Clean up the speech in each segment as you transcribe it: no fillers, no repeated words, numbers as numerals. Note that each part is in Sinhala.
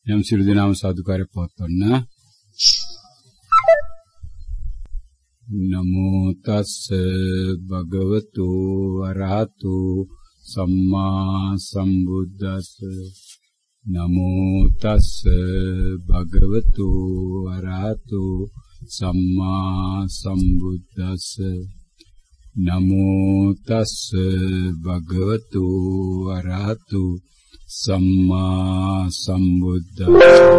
යම් සියලු දෙනාම සාදුකාරය පවත්වන්න. නමෝ තස්ස භගවතු වරහතු සම්මා සම්බුද්දස්ස. නමෝ තස්ස භගවතු වරහතු සම්මා සම්බුද්දස්ස. නමෝ තස්ස භගවතු වරහතු සම්මා සම්බුද්දස්ස.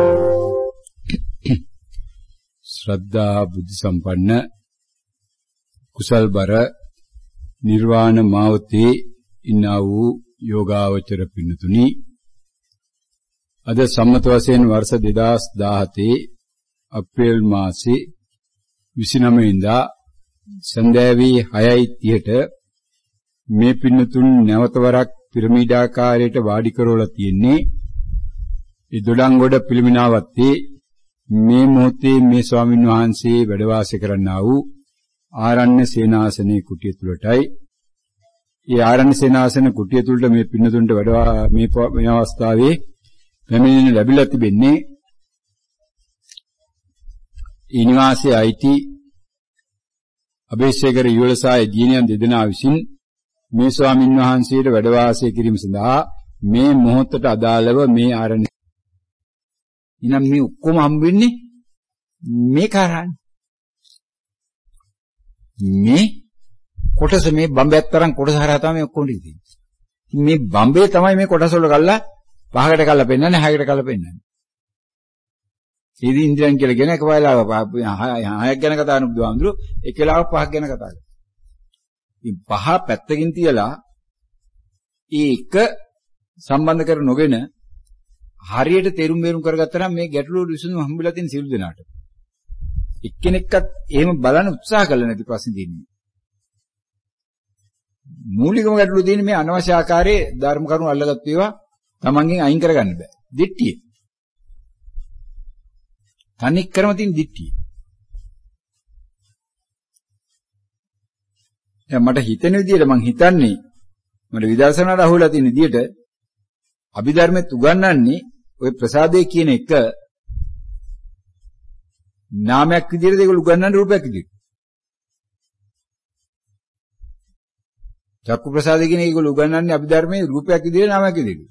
ශ්‍රද්ධා බුද්ධ සම්පන්න කුසල් බර නිර්වාණ මාවතේ ඉන්නා වූ යෝගාවචර පින්නතුනි, අද සම්මත වශයෙන් වර්ෂ 2017 අප්‍රේල් මාසේ 29 වෙනිදා සන්ධ්‍යාවේ 6:30ට මේ පින්නතුන් නැවත වරක් පිරමීඩාකාරයට වාඩි කරවලා තියෙන්නේ. ඒ දොඩංගොඩ පිළිමිනාවත්තේ මේ මොහොතේ මේ ස්වාමින් වහන්සේ වැඩ වාසය කරන්නා වූ ආරණ්‍ය සේනාසනයේ කුටිය තුලටයි. ඒ ආරණ්‍ය සේනාසන කුටිය තුලට මේ පින්නතුන්ට මේ අවස්ථාවේ පැමිණෙන්න ලැබිලා තිබෙන්නේ ඒ නිවාසයේ අයිති අබේසේකර යුවලසාය දිනයන් දෙදෙනා විසින් මේ ස්වාමින් වහන්සේට වැඩ වාසය කිරීම සඳහා මේ මොහොතට අදාළව මේ ආරණ්‍ය ඉනම් මේ ඔක්කොම හම්බෙන්නේ මේ කාරණා මේ කොටස මේ බම්බයක් තරම් කොටස හරහා තමයි ඔක්කොම තියෙන්නේ. මේ බම්බේ තමයි මේ කොටස වල ගල්ලා පහකට කල්ලා පෙන්නන්නේ, හයකට කල්ලා පෙන්නන්නේ. ඉතින් ඉන්ද්‍රයන් කියලා කියන එක වයිලා හයක් ගැන කතා කරන බුදුහාමුදුරුවෝ එක වෙලාවක පහක් ගැන කතා කරනවා. ඉතින් පහ පැත්තකින් තියලා ඒක සම්බන්ධ කර නොගෙන හරියට තේරුම් බේරුම් කරගත්තා නම් මේ ගැටලුව විසඳුම හම්බෙලා තියෙන සියලු දෙනාට. එක්කෙනෙක්වත් එහෙම බලන්න උත්සාහ කළා නැති ප්‍රශ්නේ තියෙන්නේ. මූලිකම ගැටලුව තියෙන්නේ මේ අනවශ්‍ය ආකාරයේ ධර්ම කරුණු අල්ලගත්ත ඒවා තමන්ගෙන් අයින් කරගන්න බෑ. දිට්ඨිය. තනික් කරම තියෙන දිට්ඨිය. දැන් මට හිතෙන විදිහට මං හිතන්නේ මට විදර්ශනාට අහුවෙලා තියෙන විදිහට අභිධර්මෙත් උගන්වන්නේ ওই ප්‍රසාදේ කියන එක නාමයක් විදිහට ඒගොල්ලෝ උගන්වන්නේ රූපයක් විදිහට. චක්කු ප්‍රසාදේ කියන ඒගොල්ලෝ උගන්වන්නේ අභිධර්මයේ රූපයක් විදිහට නාමයක් විදිහට.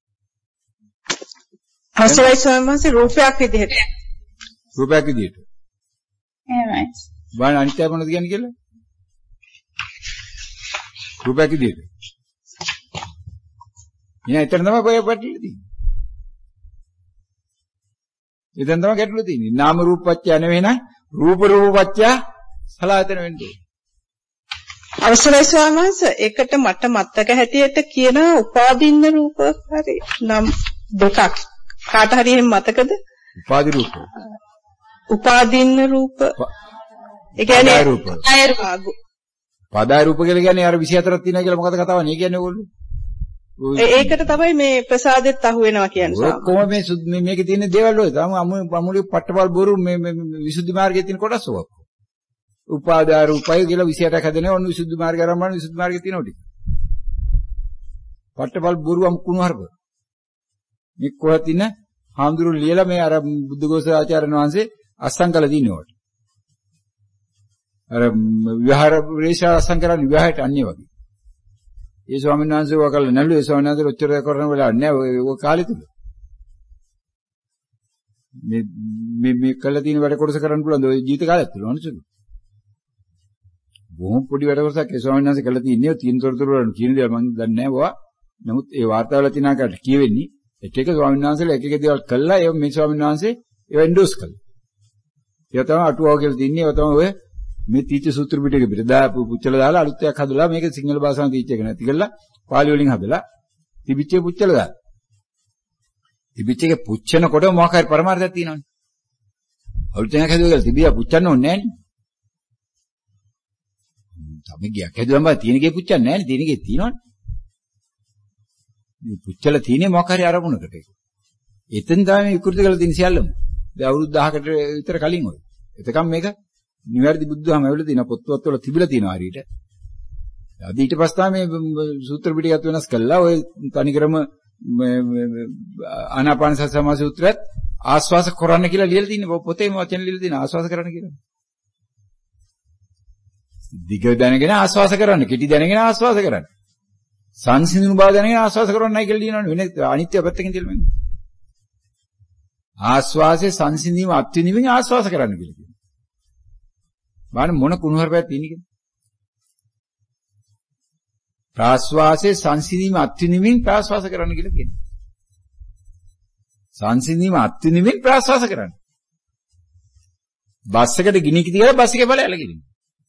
අවසරයි ස්වාමීන් රූපයක් විදිහට. රූපයක් විදිහට. එහෙමයි. බලන්න අනිත්‍ය මොනවද කියන්නේ කියලා? රූපයක් විදිහට. එයා එතන තමයි ඔය පැටලෙලා තියෙන්නේ. එතන තමයි ගැටලුව තියෙන්නේ. නාම රූප පත්‍ය නෙවෙයි නේද? රූප පත්‍ය සලආයතන වෙන්නේ. අවසරයි ස්වාමීන් ඒකට මට මතක හැටියට කියන උපාදින්න රූප හරි නම් දෙකක් කාට හරි එහෙම මතකද? උපාදි රූප. උපාදින්න රූප. ඒ කියන්නේ පදාය රූප කියලා කියන්නේ අර 24ක් තියෙනවා කියලා මොකද කතාව නේ කියන්නේ ඕගොල්ලෝ? ඒකට තමයි මේ ප්‍රසාදෙත් අහු වෙනවා කියන්නේ. ඔක්කොම මේ මේකේ තියෙන දේවල් වල තමයි අමුලි පට්ටපල් බොරු මේ විසුද්ධි මාර්ගයේ තියෙන කොටස් ඔක්කොම. උපාදාය රූපය කියලා 28ක් හැදෙනවා. ඔන්න විසුද්ධි මාර්ගය ආරම්භ කරන විසුද්ධි මාර්ගයේ තියෙනවා ටික. පට්ටපල් බොරු අමුකුණු හරප. මේ කොහොමද ඉන්න හාමුදුරු ලියලා මේ අර බුද්ධඝෝෂ ආචාර්යන් වහන්සේ අස්සම් කළ දිනවට. අර විහාර ප්‍රේෂා අස්සම් කරන විවාහයට අන්නේ වගේ. ඒ ස්වාමීන් වහන්සේ වකල් නැළු ඒ ස්වාමීන් වහන්සේ ඔච්චර කරන වෙලාවක් නෑ ඔය කාලෙ තුල. මේ කළ තියෙන වැඩ කොටස කරන්න පුළුවන් ඔය ජීවිත කාලයත් තුල අනුසුළු. බොහොම පොඩි වැඩ කොටසක් ඒ ස්වාමීන් වහන්සේ කළා තියෙන්නේ තියෙන තොරතුරු වල කියන දේ මම දන්නේ නෑ බවා. නමුත් ඒ වාර්තාවල තියෙන ආකාරයට කියවෙන්නේ එක එක ස්වාමීන් වහන්සේලා එක එක දේවල් කළා ඒ මේ ස්වාමීන් වහන්සේ ඒව එන්ඩෝස් කළා. ඒක තමයි අටුවාව කියලා තින්නේ ඒව තමයි ඔය මේ තීච්ඡ සූත්‍ර පිටකෙ පිට දාපු පුච්චලා දාලා අලුත් එකක් හදලා මේක සිංහල භාෂාවෙන් තීච්ඡ එක නැති කරලා පාලි වලින් හදලා තිබිච්චේ පුච්චලා දාලා. තිබිච්ච එක පුච්චනකොට මොකක් හරි පරමාර්ථයක් තියෙනවනේ. අලුත් එකක් හදුවා කියලා තිබියා පුච්චන්න ඕනේ නෑනේ. අපි ගියක් හදුවම තියෙන ගේ පුච්චන්නේ නෑනේ තියෙන ගේ තියෙනවනේ. මේ පුච්චලා තියෙන්නේ මොකක් හරි අරමුණකට ඒක. එතෙන් තමයි විකෘති කරලා තියෙන සියල්ලම. දැන් අවුරුදු 10කට විතර කලින් ඔය. එතකම් මේක නිවැරදි බුද්ධහම ඇවිල්ලා තියෙන පොත්පත් වල තිබිලා තියෙනවා හරියට. අද ඊට පස්සේ තමයි මේ සූත්‍ර පිටකත් වෙනස් කළා. ඔය තනිකරම ආනාපාන සති සමාධි සූත්‍රයත් ආස්වාස කරන්න කියලා ලියලා තියෙන්නේ පොතේම වචන ලියලා තියෙනවා ආස්වාස කරන්න කියලා. දිග දැනගෙන ආස්වාස කරන්න, කෙටි දැනගෙන ආස්වාස කරන්න. සංසිඳුණු බව දැනගෙන ආස්වාස කරන්නයි කියලා දිනවනේ. වෙන අනිත්‍ය පැත්තකින් තියලා මන්නේ. ආස්වාසේ සංසිඳීම අත්විඳින්මින් ආස්වාස කරන්න කියලා කියනවා. බලන්න මොන කුණුහරුපයක් තියෙන්නේ කියලා. ප්‍රාස්වාසේ සංසිඳීම අත්විඳින්මින් ප්‍රාස්වාස කරන්න කියලා කියනවා. සංසිඳීම අත්විඳින්මින් ප්‍රාස්වාස කරන්න. බස් එකට ගිනි කිති ගාලා බස් එකේ බලයල ගිනින්.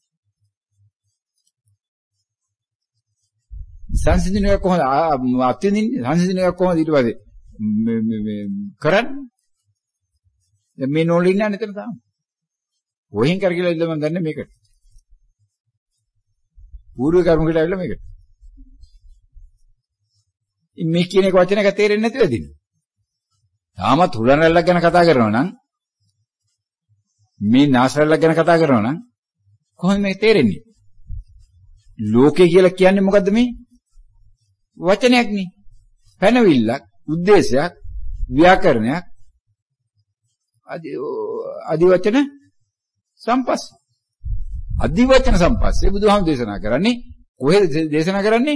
සංසිඳිනව කොහොමද අත්විඳින්නේ? සංසිඳිනව කොහොමද ඊට පස්සේ මේ කරන්නේ? දැන් මේ නෝල් ඉන්නේ නැතන තාම. කොහෙන් කරගිලා ඉල්ල මම දන්නේ මේකට. පූර්ව කර්මකට ඇවිල්ලා මේකට. මේ කියන එක වචනක තේරෙන්නේ නැතිව දින. තාමත් හුලන් රැල්ලක් ගැන කතා කරනවා නම් මේ නාසරැල්ලක් ගැන කතා කරනවා නම් කොහොමද මේක තේරෙන්නේ? ලෝකේ කියලා කියන්නේ මොකද්ද මේ? වචනයක් නේ. පැනවිල්ලක්, ಉದ್ದೇಶයක්, ව්‍යාකරණයක්, අදිවචන සම්පස්ස. අදිවචන සම්පස්සේ බුදුහාම දේශනා කරන්නේ කොහෙද දේශනා කරන්නේ?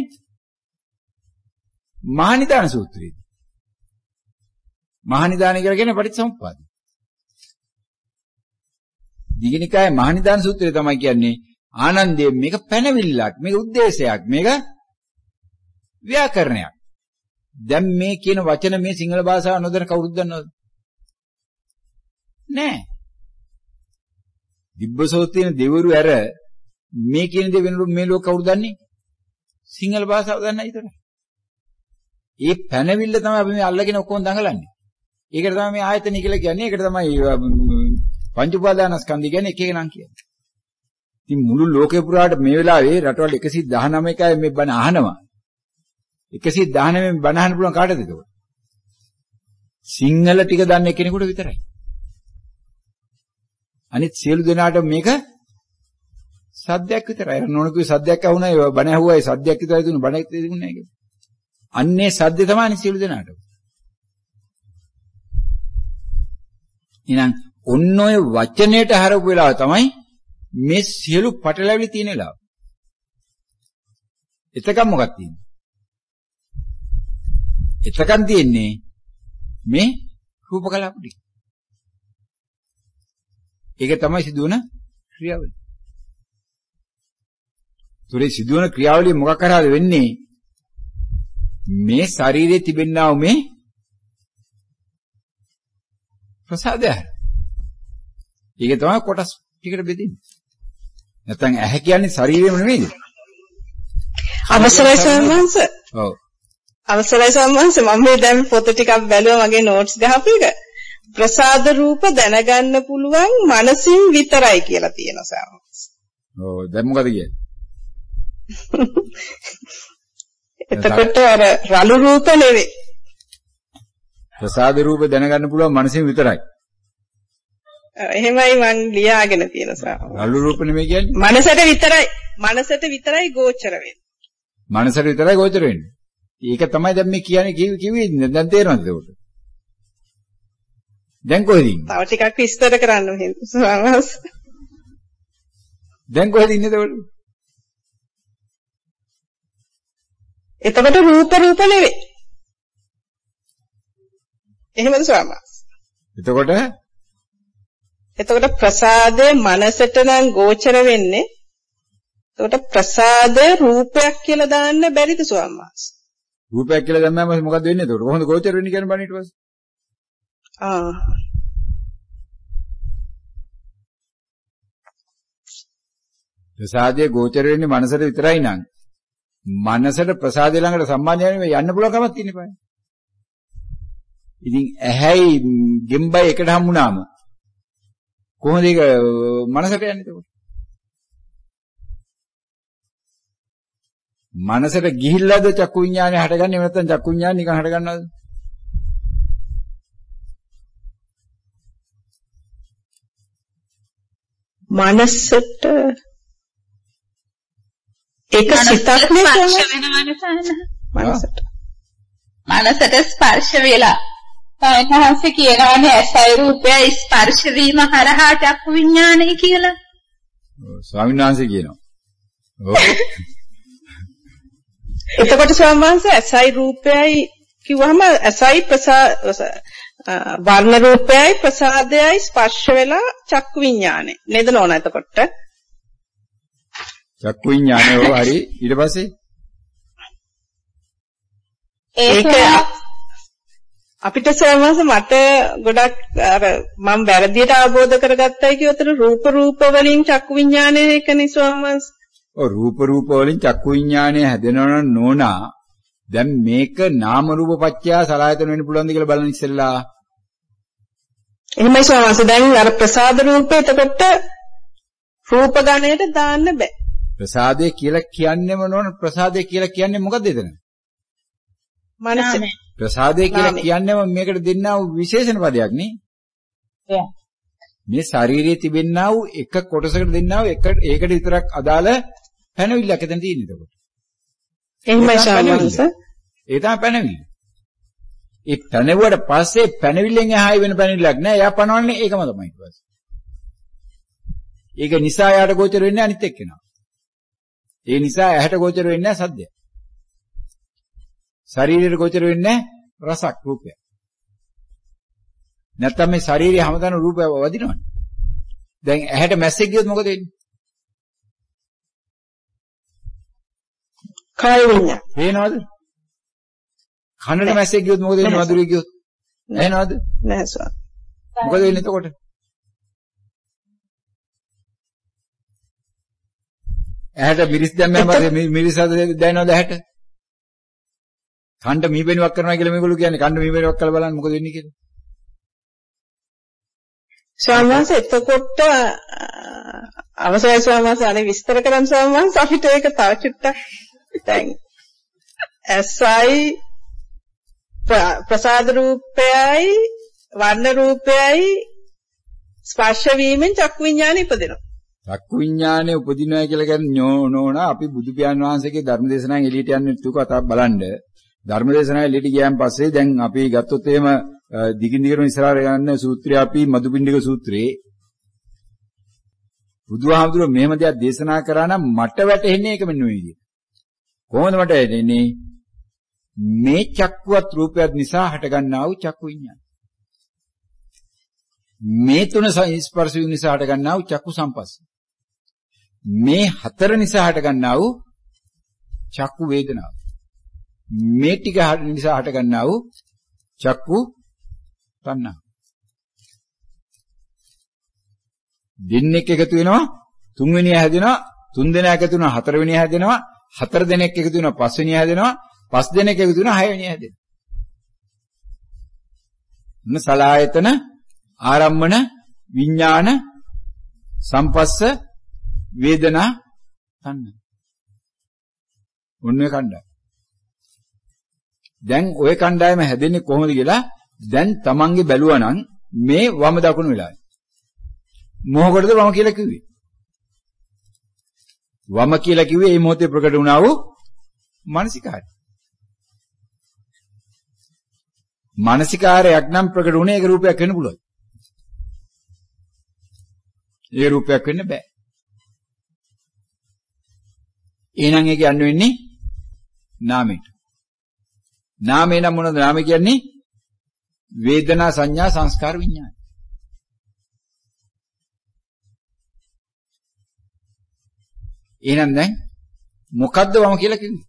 මහනිදාන සූත්‍රයේ. මහනිදාන කියලා කියන්නේ පටිච්චසමුප්පාද. දීඝනිකායේ මහනිදාන සූත්‍රය තමයි කියන්නේ ආනන්දේ මේක පැනවිල්ලක්, මේක ಉದ್ದೇಶයක්, මේක ව්‍යාකරණයක්. දැන් මේ කියන වචන මේ සිංහල භාෂාව නොදැන කවුරුද දන්නවද? නෑ. දිබ්බසෝත තියෙන දෙවරු ඇර මේ කියන දේ වෙනකොට මේ ලෝක කවුරු දන්නේ? සිංහල භාෂාව දන්නයි විතරයි. ඒ පැනවිල්ල තමයි අපි මේ අල්ලගෙන ඔක්කොම දඟලන්නේ. ඒකට තමයි මේ ආයතන කියලා කියන්නේ. ඒකට තමයි පංච උපාදානස්කන්ධය කියන්නේ එක එක නම් කියන්නේ. ඉතින් මුළු ලෝකේ පුරාට මේ වෙලාවේ රටවල් 119කයි මේ බණ අහනවා. 119 බණ අහන්න පුළුවන් කාටද ඒක? සිංහල ටික දන්න කෙනෙකුට විතරයි. අනිත් සියලු දෙනාට මේක සද්දයක් විතරයි. නෝනකුයි සද්දයක් අහුණා ඒ බණ ඇහුවා ඒ සද්දයක් විතරයි දුන්නේ බණක් තිබුණේ නැහැ කියලා. අන්නේ සද්ද තමයි අනිත් සියලු දෙනාට. එහෙනම් ඔන්න ඔය වචනයට හරපු වෙලාව තමයි මේ සියලු පටලැවිලි තියෙන වෙලාව. එතකම් මොකක්ද තියෙන්නේ? එතකම් තියෙන්නේ මේ රූප කලාප ටික. ඒක තමයි සිදුවන ක්‍රියාවලිය. ඒතරේ සිදුවන ක්‍රියාවලිය මොකක් කරාද වෙන්නේ? මේ ශරීරයේ තිබෙනා වූ මේ ප්‍රසාදය. ඒක තමයි කොටස් ටිකට බෙදෙන්නේ. නැත්නම් ඇහැ කියන්නේ ශරීරෙම නෙමෙයිද? අවසරයි සම්මාංශ. ඔව්. අවසරයි සම්මාංශ මම මේ දැන් පොත ටිකක් බැලුවා මගේ නෝට්ස් ගහපු එක. ප්‍රසාද රූප දැනගන්න පුළුවන් මනසින් විතරයි කියලා තියෙනවා සම්මාංශ. ඔව් දැන් මොකද කියන්නේ? එතකොට අර රළු රූප නෙවෙයි. ප්‍රසාද රූප දැනගන්න පුළුවන් මනසින් විතරයි. එහෙමයි මං ලියාගෙන තියෙන සා. රළු රූප නෙමෙයි කියන්නේ. මනසට විතරයි ගෝචර වෙන්නේ. මනසට විතරයි ගෝචර වෙන්නේ. ඒක තමයි දැන් මේ කියන්නේ කිව්වේ දැන් තේරෙනවද ඒකට? දැන් කොහෙද ඉන්නේ? තව ටිකක් විස්තර කරන්න ඕනේ. දැන් කොහෙද ඉන්නේ ඒකට? එතකොට රූප නෙවෙයි. එහෙමද ස්වාමීන්? එතකොට ප්‍රසාදේ මනසට නම් ගෝචර වෙන්නේ. එතකොට ප්‍රසාදේ රූපයක් කියලා දාන්න බැරිද ස්වාමීන්? රූපයක් කියලා දැම්මම මොකද වෙන්නේ එතකොට? කොහොමද ගෝචර වෙන්නේ කියන්නේ බලන්න ඊට පස්සේ. ප්‍රසාදයේ ගෝචර වෙන්නේ මනසට විතරයි නං. මනසට ප්‍රසාදේ ළඟට සම්බන්ධ යන්න පුළුවන් කමක් තියෙන්නේ පායි. ඉතින් ඇහැයි ගෙම්බයි එකට හම්බුනාම කොහොමද ඒක මනසට යන්නේ එතකොට? මනසට ගිහිල්ලාද චක්කු විඤ්ඤාණය හටගන්නේ නැත්නම් චක්කු විඤ්ඤාණය නිකන් හටගන්නවද? මනසට ඒක සිතක් නේ මනසට මනසට ස්පර්ශ වෙලා සායනහස කියනවානේ ඇසයි රූපය ස්පර්ශ වීම හරහා චක්කු විඥානය කියලා. ස්වාමීන් වහන්සේ කියනවා. ඔව්. එතකොට ස්වාමීන් වහන්සේ ඇසයි රූපයයි කිව්වම ඇසයි වර්ණ රූපයයි ප්‍රසාදයයි ස්පර්ශ වෙලා චක්කු විඥානය නේද නෝනා එතකොට? චක්කු විඥානය හරි ඊට පස්සේ ඒක අපිට සමහරවිට මට ගොඩක් අර මම වැරදියට අවබෝධ කරගත්තයි කියතර රූප වලින් චක්කු විඥානය එකනේ ස්වාමීන්. ඔව් රූප වලින් චක්කු විඥානය හැදෙනවනම් නෝනා දැන් මේක නාම රූප පත්‍ය සලආයතන වෙන්න පුළුවන්ද කියලා බලන්න ඉස්සෙල්ලා. එහෙමයි ස්වාමීන්. දැන් අර ප්‍රසාද රූපේ එතකොට රූප ගණයට දාන්න බෑ. ප්‍රසාදේ කියලා කියන්නේම නෝන ප්‍රසාදේ කියලා කියන්නේ මොකද්ද එතන? මනස. ප්‍රසාදේ කියලා කියන්නේම මේකට දෙන්නා වූ විශේෂණ පදයක් නේ. මේ ශරීරයේ තිබෙන්නා වූ එක කොටසකට දෙන්නා වූ ඒකට විතරක් අදාළ පැනවිල්ලක් එතන තියෙන එතකොට. එහෙමයි ස්වාමීන්. ඒ තමයි පැනවිල්ල. ඒ පැනවුවට පස්සේ පැනවිල්ලෙන් එහායි වෙන පැනවිල්ලක් නෑ. එයා පනවන්නේ ඒකම තමයි ඊට පස්සේ. ඒක නිසා යාට ගෝචර වෙන්නේ අනිත් එක්කෙනා. ඒ නිසා ඇහැට ගෝචර වෙන්නේ නැහැ සද්දය. ශරීරයට ගෝචර වෙන්නේ නැහැ රසක් රූපය. නැත්තම් මේ ශරීරය හැමදාම රූපය වදිනවනේ. දැන් ඇහැට මැස්සෙක් ගියොත් මොකද වෙන්නේ? කය වෙන්නේ. පේනවද? කනට මැස්සෙක් ගියොත් මොකද වෙන්නේ? මధుරිය ගියොත්. ඇහෙනවද? නැහැ සර්. මොකද වෙන්නේ එතකොට? ඇහැට මිරිස් දැම්මම මිරිස් හද දැනනවද ඇහැට? කණ්ඩ මීපෙනුවක් කරනවා කියලා මේගොල්ලෝ කියන්නේ කණ්ඩ මීපෙනුවක් කරලා බලන්න මොකද වෙන්නේ කියලා. ස්වාමීන් එතකොට අවසරයි ස්වාමීන් අනේ විස්තර කරන්න ස්වාමීන් අපිට ඒක තව චුට්ටක් දැන් ඇසයි ප්‍රසාද රූපයයි වර්ණ රූපයයි ස්පර්ශ වීමෙන් චක්කු විඥානය ඉපදෙනවා. චක්කු විඥානේ උපදිනවා කියලා කියන්නේ නෝනා අපි බුදු පියාණන් වහන්සේගේ ධර්ම දේශනාවෙන් එළියට යන්න තු කතා බලන්න ධර්ම දේශනාවෙන් එළියට ගියන් පස්සේ දැන් අපි ගත්තොත් එහෙම දිගින් දිගටම ඉස්සරහට යන සූත්‍රය අපි මදුපිණ්ඩික සූත්‍රයේ බුදුහාමුදුරුවෝ මෙහෙම දෙයක් දේශනා කරා නම් මට වැටහෙන්නේ ඒක මෙන්න මේ විදිහට. කොහොමද මට වැටෙන්නේ? මේ චක්කුවත් රූපයත් නිසා හටගන්නා වූ චක්කු විඥාන. මේ තුන ස්පර්ශ වීම නිසා හටගන්නා වූ චක්කු සම්පස්ස. මේ හතර නිසා හටගන්නා වූ චක්කු වේදනාව. මේ ටික නිසා හටගන්නා වූ චක්කු තණ්හා. දෙන්නෙක් එකතු වෙනවා තුන්වෙනිය හැදෙනවා තුන් දෙනා එකතු වෙනවා හතරවෙනිය හැදෙනවා හතර දෙනෙක් එකතු වෙනවා පස්වෙනිය හැදෙනවා පස් දෙනෙක් එකතු වෙනවා හයවෙනිය හැදෙනවා. සලආයතන ආරම්මන විඥාන සම්පස්ස වේදනා තණ්හා. ඔන්නේ කණ්ඩායම. දැන් ওই කණ්ඩායම හැදෙන්නේ කොහොමද කියලා දැන් තමන්ගේ බැලුවා නම් මේ වම දකුණු වෙලාවේ. මොකකටද වම කියලා කිව්වේ? වම කියලා කිව්වේ මේ මොහොතේ ප්‍රකට වුණා වූ මානසිකාරය. මානසිකාරයක් නම් ප්‍රකට වුණේ ඒක රූපයක් වෙන්න පුළුවන්. ඒ රූපයක් වෙන්න බෑ. එහෙනම් ඒක යන්න වෙන්නේ නාමයට. නාමේ නම් මොනවද? නාමය කියන්නේ වේදනා සංඥා සංස්කාර විඥාන. එහෙනම් දැන් මොකද්ද වම කියලා කිව්වේ?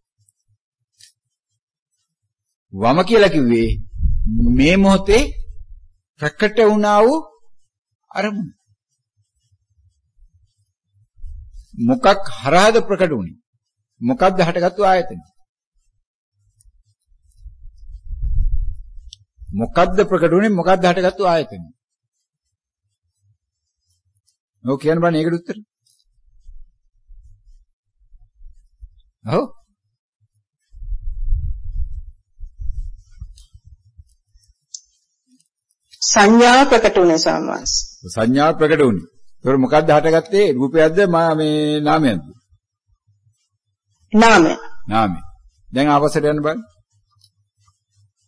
වම කියලා කිව්වේ මේ මොහොතේ ප්‍රකට වුණා වූ අරමුණ. මොකක් හරහාද ප්‍රකට වුනේ? මොකක්ද හටගත්තු ආයතන? මොකක්ද ප්‍රකට වුනේ? මොකක්ද හටගත්තු ආයතන? ඔව් කියන්න බෑ ඒකට උත්තර. ඔව් සංඥා ප්‍රකට වුනේ සම්මාස. සංඥා ප්‍රකට වුනේ. ඒතර මොකක්ද හටගත්තේ? රූපයක්ද මේ නාමයක්ද? නාමය. නාමය. දැන් ආපස්සට යන්න බලන්න.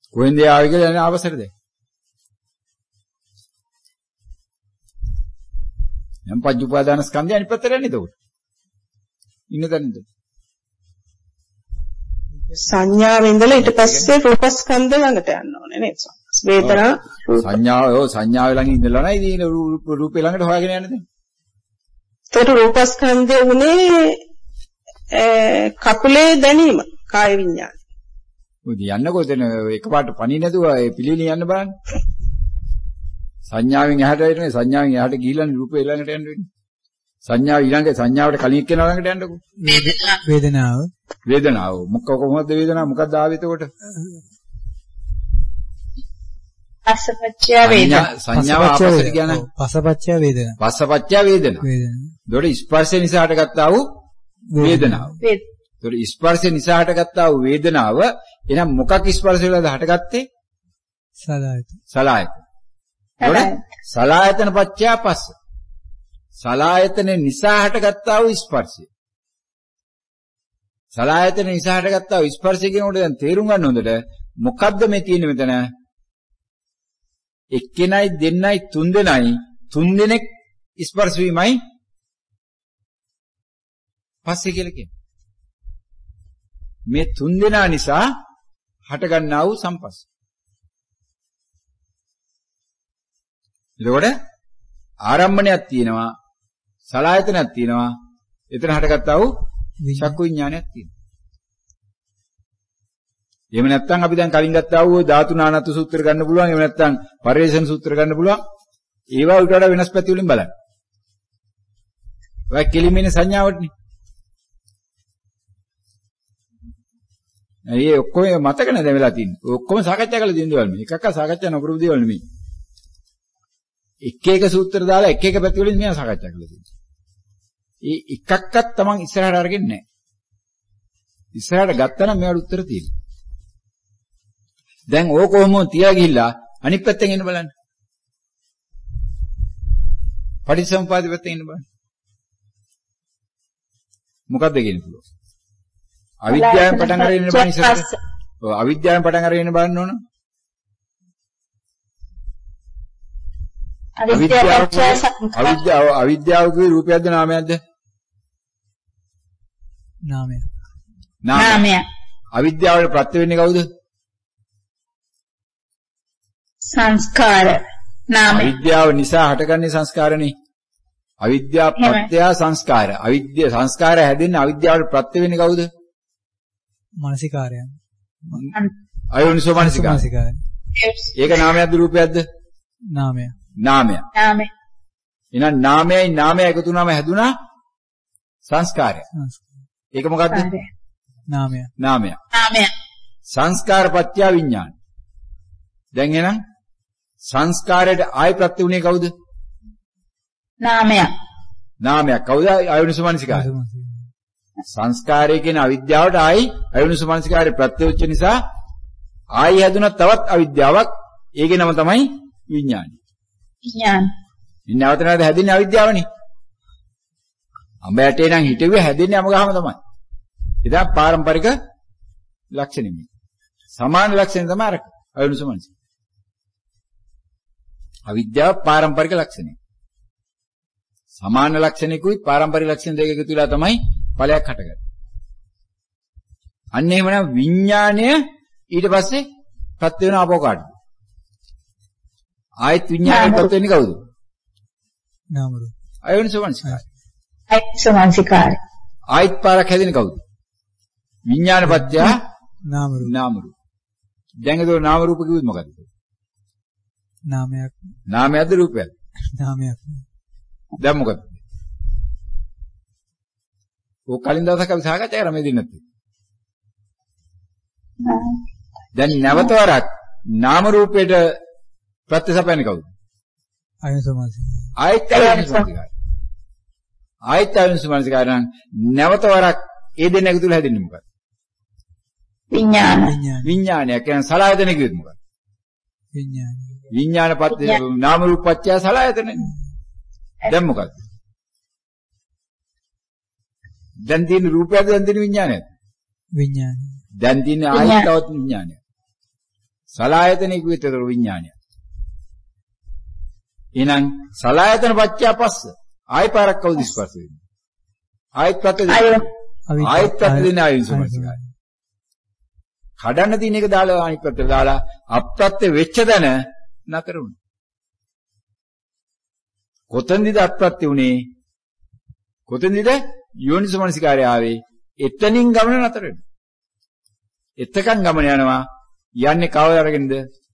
කොහෙන්ද ආවේ කියලා යන අවසරද? නම් පංච උපාදාන ස්කන්ධය අනිත් පැත්තට යන්නේ එතකොට. ඉන්න තැනද? සංඥාවෙන් ඉඳලා ඊට පස්සේ රූපස්කන්ධ ළඟට යන්න ඕනේ නේද? වේදනා සංඥාව ළඟ ඉඳලා නයි ඉතින් රූපේ ළඟට හොයාගෙන යන්නේ. ඒතර රූපස්කන්ධය උනේ කකුලේ දැනීම කාය විඤ්ඤාණය. මොකද යන්නකොට එකපාරට පණින්නේ නැතුව ඒ පිළිලි යන්න බලන්න. සංඥාවෙන් එහාට යන්නේ සංඥාවෙන් එහාට ගිහිල්ලා රූපේ ළඟට යන්න වෙන්නේ. සංඥාව ඊළඟ සංඥාවට කලින් එක්කෙනා ළඟට යන්නකෝ. වේදනාව කොහොමද වේදනාව මොකක්ද ආවේ එතකොට? පස්සපච්චය වේදනා. සංඥාව ආපස්සට කියන පස්සපච්චය වේදනා. පස්සපච්චය වේදනා. ඒතකොට ස්පර්ශය නිසා හටගත්තා වූ වේදනාව. ඒතකොට ස්පර්ශය නිසා හටගත්තා වූ වේදනාව එහෙනම් මොකක් ස්පර්ශ වෙලාද හටගත්තේ? සලආයතන. සලආයතන පච්චය පස්ස. සලආයතන නිසා හටගත්තා වූ ස්පර්ශය. සලආයතන නිසා හටගත්තා වූ ස්පර්ශය කියනකොට දැන් තේරුම් ගන්න හොඳට මොකද්ද මේ තියෙන්නේ මෙතන? එක්කෙනයි දෙන්නයි තුන්දෙනෙක් ස්පර්ශ වීමයි පස්සේ කියලා කියන්නේ. මේ තුන්දෙනා නිසා හටගන්නා වූ සම්පස්ස. එතකොට ආරම්භණයක් තියෙනවා, සලආයතනයක් තියෙනවා, එතන හටගත්තා වූ චක්කු විඥානයක් තියෙනවා. එහෙම නැත්නම් අපි දැන් කලින් ගත්තා වූ ධාතු නානත්ව සූත්‍ර ගන්න පුළුවන්. එහෙම නැත්නම් පරිවේෂණ සූත්‍ර ගන්න පුළුවන්. ඒවා උඩට වඩා වෙනස් පැති වලින් බලන්න. ඔය කෙලිමිනේ සංඥාවටනේ. ඒ ඔක්කොම මතක නැද වෙලා තින්නේ. ඔක්කොම සාකච්ඡා කරලා තියෙන දේවල් මේ. එකක්ක සාකච්ඡා නොකරපු දේවල් නෙමෙයි. එක එක සූත්‍ර දාලා එක එක පැති වලින් මෙයා සාකච්ඡා කරලා තියෙනවා. ඒ එකක්වත් Taman ඉස්සරහට අරගෙන නැහැ. ඉස්සරහට ගත්තා නම් මෙයාට උත්තර තියෙනවා. දැන් ඕක කොහොමද තියා ගිහිල්ලා අනිත් පැත්තෙන් එන්න බලන්න. පටිච්චසමුපාද පැත්තෙන් එන්න බලන්න. මොකක්ද කියන්නේ පුළුවන්? අවිද්‍යාවෙන් පටන් අරගෙන ඉන්න බෑ ඉස්සරහට. ඔව් අවිද්‍යාවෙන් පටන් අරගෙන බලන්න ඕන. අවිද්‍යාව කිව්වේ රූපයක්ද නාමයක්ද? නාමය. අවිද්‍යාවට ප්‍රත්‍ය වෙන්නේ කවුද? සංස්කාර. නාමය. අවිද්‍යාව නිසා හටගන්නේ සංස්කාරනේ. අවිද්‍යාව ප්‍රත්‍ය සංස්කාර. සංස්කාර හැදෙන්නේ අවිද්‍යාවට ප්‍රත්‍ය වෙන්නේ කවුද? මානසිකාරයන්. අයෝනිසෝ මානසිකාරය. ඒක නාමයක්ද රූපයක්ද? නාමය. එහෙනම් නාමයයි එකතු වුණාම හැදුනා සංස්කාරය. ඒක මොකද්ද? නාමය. සංස්කාර පත්‍ය විඥාන. දැන් එහෙනම් සංස්කාරයට ආයි ප්‍රත්‍ය උනේ කවුද? නාමයක්. කවුද? අයෝනිසෝ මානසිකාරය. සංස්කාරය කියන අවිද්‍යාවට ආයි අයෝනිසෝ මානසිකාරය ප්‍රත්‍ය වෙච්ච නිසා ආයි හැදුනා තවත් අවිද්‍යාවක්. ඒකේ නම තමයි විඥානයි. ඉන්නේ නැවත නැවත හැදෙන්නේ අවිද්‍යාවනේ. අඹ ඇටේ නම් හිටුවේ හැදෙන්නේ අම ගහම තමයි. එදා පාරම්පරික ලක්ෂණෙ මේ. සමාන ලක්ෂණ තමයි අර අයෝනිසෝ මානසික. අවිද්‍යාව පාරම්පරික ලක්ෂණය. සමාන ලක්ෂණිකුයි පාරම්පරික ලක්ෂණ දෙක එකතු වෙලා තමයි ඵලයක් හටගන්නේ. අන්න එහෙමනම් විඥාණය ඊට පස්සේ ප්‍රත්‍ය වෙන ආපෝ කාටද? ආයත් විඥාණය ප්‍රත්‍ය වෙන්නේ කවුද? නාම රූප. අයෝනිසෝ මානසිකාරය. ආයත් පාරක් හැදෙන්නේ කවුද? විඥාන පත්‍ය නාම රූප. දැන් ඒක නාම රූප කිව්වොත් මොකද? නාමයක්ද රූපයක්ද? නාමයක්. දැන් මොකද? ඔය කලින් දවසක් අපි සාකච්ඡා කරා මේ දෙන්නත්. දැන් නැවත වරක් නාම රූපයට ප්‍රත්‍යසපයන්නේ කවුද? අයෝනිසෝ මානසිකාරය නම් නැවත වරක් ඒ දෙන්න එකතු වෙලා හැදෙන්නේ මොකද? විඥානයක්. කියන්නේ සලආයතන කිව්වොත් මොකද? විඥාන පත්‍ය නාම රූප පත්‍ය සලආයතන. දැන් මොකද? දැන් තියෙන රූපයද දැන් තියෙන විඥානයද? විඥානය. දැන් තියෙන ආයතවත් විඥානය. සලායතනෙක විතර විඥානය. එහෙනම් සලායතන පත්‍ය පස්ස. ආයි පාරක් කවුද ස්පර්ශ වෙන්නේ? ආයිත් ප්‍රත්‍ය ආයිත් ප්‍රත්‍ය දෙන ආයුෂමස්කාරය. කඩන්න තියෙන එක දාලා අනිත් පැත්තට දාලා අප්‍රත්‍ය වෙච්ච තැන නතර වුණා. කොතෙන්ද අප්‍රත්‍ය උනේ? කොතෙන්ද යෝනිසමනසිකාරය ආවේ? එතනින් ගමන නතර වෙනවා. එතකන් ගමන යනවා. යන්නේ කවද අරගෙනද?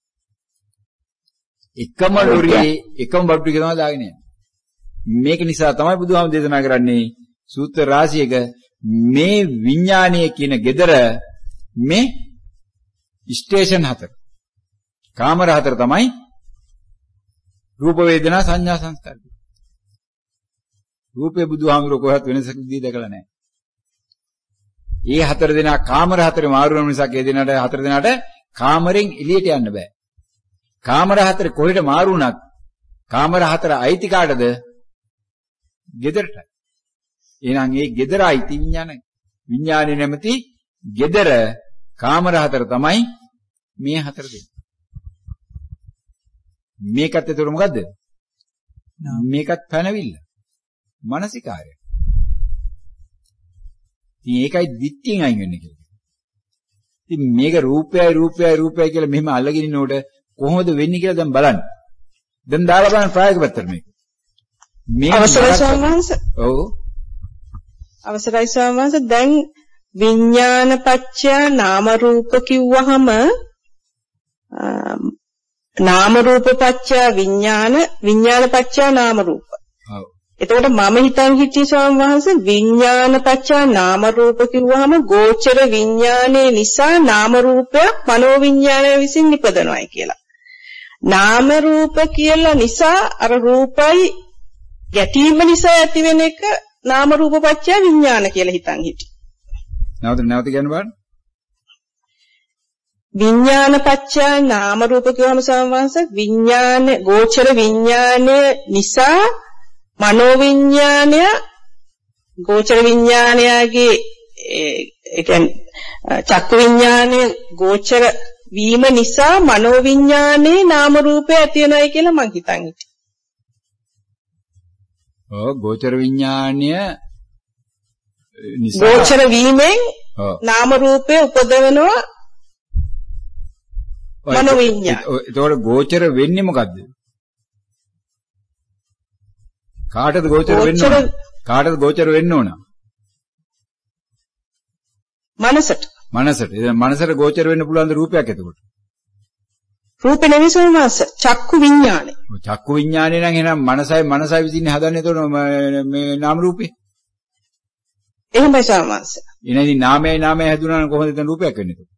එකම ලොරියේ එකම බඩු ටික තමයි දාගෙන යන්නේ. මේක නිසා තමයි බුදුහාම දේශනා කරන්නේ සූත්‍ර රාශියක මේ විඥානීය කියන gedara මේ ස්ටේෂන් 4. කාමර 4 තමයි රූප වේදනා සංඥා සංස්කාර. රූපේ බුදුහාමුදුරුවෝ කොහොමද වෙනසක් දී දැකලා නැහැ. ඒ 4 දෙනා කාමර 4 මාරු වෙන නිසා ඒ දෙනාට 4 දෙනාට කාමරෙන් එළියට යන්න බෑ. කාමර 4 කොහෙට මාරු වුණත් කාමර 4 අයිති කාටද? ගෙදරට. එහෙනම් ඒ ගෙදර අයිති විඥානයි. විඥානේ නැමැති ගෙදර කාමර 4 තමයි මේ 4 දෙනා. මේකත් ඒතර මොකද්ද? මේකත් පැනවිල්ල. මානසිකාරය. ඉතින් ඒකයි දිට්ඨියෙන් අයින් වෙන්නේ කියලා. ඉතින් මේක රූපයයි කියලා මෙහෙම අල්ලගෙන ඉන්නකොට කොහොමද වෙන්නේ කියලා දැන් බලන්න. දැන් දාලා බලන්න ප්‍රායෝගික පැත්තට මේක. මේ අවසරයි ස්වාමීන් ඔව්. අවසරයි ස්වාමීන් දැන් විඥානපච්චය නාම රූප කිව්වහම නාම රූප පච්චය විඥානපච්චය නාම රූප. ඔව්. එතකොට මම හිතන් හිටියේ ස්වාමීන් වහන්සේ විඥානපච්චය නාම රූප කිව්වහම ගෝචර විඥානයේ නිසා නාම රූපයක් මනෝ විඥානය විසින් නිපදනවායි කියලා. නාම රූප කියලා නිසා අර රූපයි ගැටීම නිසා ඇතිවෙන එක නාම රූප පච්චය විඥාන කියලා හිතන් හිටියේ. නැවත කියන්න බලන්න. විඥාන පච්චය නාම රූප කියවම සමවංශ විඥාන ගෝචර විඥානය නිසා මනෝ විඥානය ගෝචර විඥානයගේ ඒ කියන්නේ චක්කු විඥානය ගෝචර වීම නිසා මනෝ විඥානේ නාම රූපය ඇති වෙනයි කියලා මං හිතන් හිටියේ. ඔව් ගෝචර විඥානය නිසා ගෝචර වීමෙන් නාම රූපය උපදවනවා මනෝ විඥාන. ඒතකොට ගෝචර වෙන්නේ මොකද්ද? කාටද ගෝචර වෙන්න ඕන? කාටද ගෝචර වෙන්න ඕන? මනසට. මනසට. එහෙනම් මනසට ගෝචර වෙන්න පුළුවන් ද රූපයක් එතකොට? රූපේ නෙවෙයි සෝමනස චක්කු විඥානේ. චක්කු විඥානේ නම් එහෙනම් මනසයි විසින් හදන්නේ එතකොට මේ නාම රූපේ. එහෙමයි සෝමනස. එනදී නාමයයි හැදුනා නම් කොහොමද එතන රූපයක් වෙන්නේ එතකොට?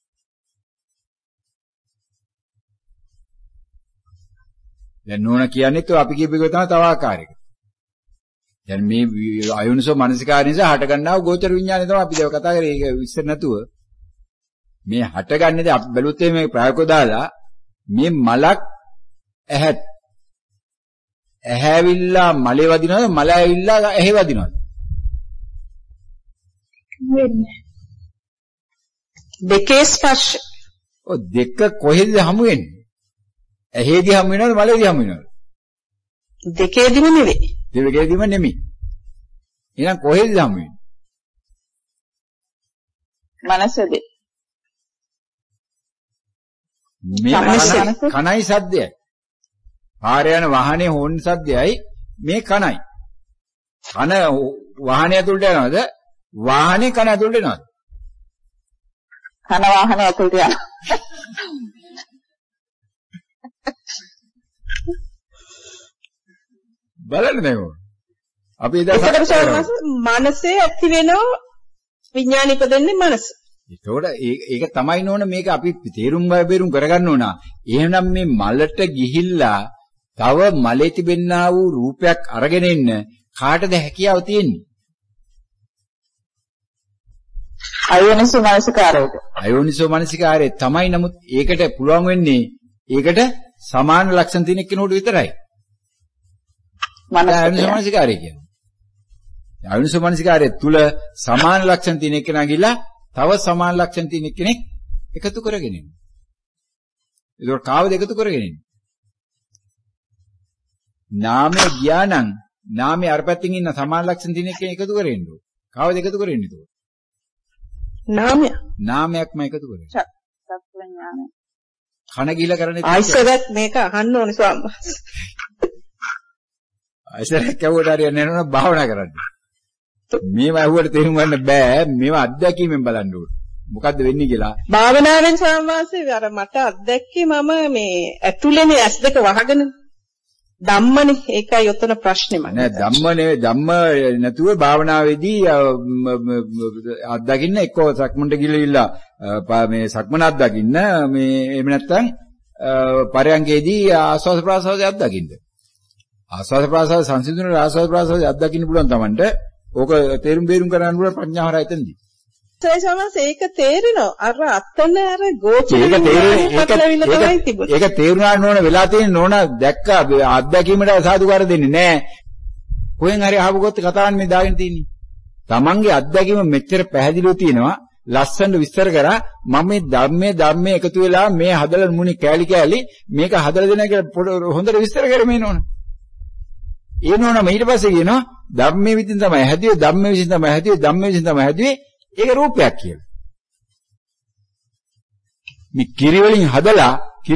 දැන් නෝන කියන්නේත් අපි කියපු එක තමයි තව ආකාරයකට. දැන් මේ අයෝනිසෝ මනසිකාරය නිසා හටගන්නා වූ ගෝචර විඥානය තමයි අපි දැන් කතා කරේ. ඒක විස්තර නැතුව මේ හටගන්නේද අපි බැලුවොත් මේ ප්‍රායෝගිකව දාලා මේ මලක් ඇහැවිල්ලා මලේ වදිනවද මල ඇවිල්ලා ඇහි වදිනවද? වෙන්නේ. දෙකේ ස්පර්ශ. ඔය දෙක කොහෙද හමු වෙන්නේ? ඇහෙදී හමු වෙනවද මලේදී හමු වෙනවද? දෙකේදිම නෙවෙයි. දෙකේදිම නෙමෙයි. එහෙනම් කොහෙද හමු වෙන්නේ? මනසදී. මේ කනයි සද්දයයි. පාර යන වාහනේ හෝන් සද්දයයි මේ කනයි. කන වාහනේ ඇතුළට යනවද? වාහනේ කන ඇතුළට එනවද? කන වාහනේ ඇතුළට යනවා. බලන්න දැන් අපි මනසේ ඇති වෙනව විඥාන ඉපදෙන්නේ මනස. ඒතකොට ඒක තමයි නෝන මේක අපි තේරුම් බේරුම් කරගන්න ඕන. එහෙනම් මේ මලට ගිහිල්ලා තව මලේ තිබෙන්නා වූ රූපයක් අරගෙන එන්න කාටද හැකියාව තියෙන්නේ? අයෝනිසෝ මනසිකාරයට. අයෝනිසෝ මනසිකාරය තමයි. නමුත් ඒකට පුළුවන් වෙන්නේ ඒකට සමාන ලක්ෂණ තියෙන කෙනෙකුට විතරයි. අයෝනිසෝ මනසිකාරය කියන්නේ. අයෝනිසෝ මනසිකාරය තුල සමාන ලක්ෂණ තියෙන කෙනා ගිලා තව සමාන ලක්ෂණ තියෙන කෙනෙක් එකතු කරගෙන ඉන්නවා. ඒක කාවද එකතු කරගෙන ඉන්නේ? නාමය ඥානං නාමයේ අර පැත්තකින් ඉන්න සමාන ලක්ෂණ තියෙන එකෙන් එකතු කරගෙන ඉන්නෝ. කාවද එකතු කරන්නේ ඒක? නාමය. නාමයක්ම එකතු කරගෙන. චක්කු විඥානය. කන ගිල කරන්නේ ආයිසරත් මේක අහන්න ඕනේ ස්වාමීන් වහන්සේ. ආයිසරක් කවුරුට හරියන්නේ නැනොත් භාවනා කරන්න. මේව අහුවට තේරුම් ගන්න බෑ. මේව අත්දැකීමෙන් බලන්න ඕනේ. මොකද්ද වෙන්නේ කියලා. භාවනාවෙන් ස්වාමීන් වහන්සේ අර මට අත්දැකේ මම මේ ඇතුළේනේ S2 වහගෙන ධම්මනේ ඒකයි උතන ප්‍රශ්නේ මම. නෑ ධම්ම නෙවෙයි ධම්ම නැතුව භාවනාවේදී අත්දකින්න එක්කෝ සක්මන්ට ගිලිවිලා මේ සක්මන අත්දකින්න මේ එහෙම නැත්නම් පරයන්කේදී ආස්වාද ප්‍රාසවාදය අත්දකින්න. ආස්වාද ප්‍රාසවාද සංසිඳුන ආස්වාද ප්‍රාසවාදය අත්දකින්න පුළුවන් Tamanට. ඕක තේරුම් බේරුම් කරගන්න පුළුවන් ප්‍රඥාව හරහා එතනදී. ඒක තේරෙනවා. අර අත්තන අර ගෝචරයෙන් ඒක තේරුණා නෝන වෙලා තියෙන නෝන දැක්ක අත්දැකීමට සාදුකාර දෙන්නේ නැහැ. කොහෙන් හරි අහපු කොට කතාවක් මේ දාගෙන තියෙන්නේ. Tamange අත්දැකීම මෙච්චර පැහැදිලිව තියෙනවා. ලස්සනට විස්තර කරා මම මේ ධර්මයේ එකතු වෙලා මේ හදලා මුනි කෑලි කෑලි මේක හදලා දෙනවා කියලා හොඳට විස්තර කරේ නෝන. ඒ නෝනම ඊට පස්සේ කියනවා ධම්මයේ විදිහින් තමයි හැදුවේ ධම්මයේ විදිහින් තමයි හැදුවේ ධම්මයේ විදිහින් තමයි හැදුවේ ඒක රූපයක් කියලා. මේ කිරි වලින් හදලා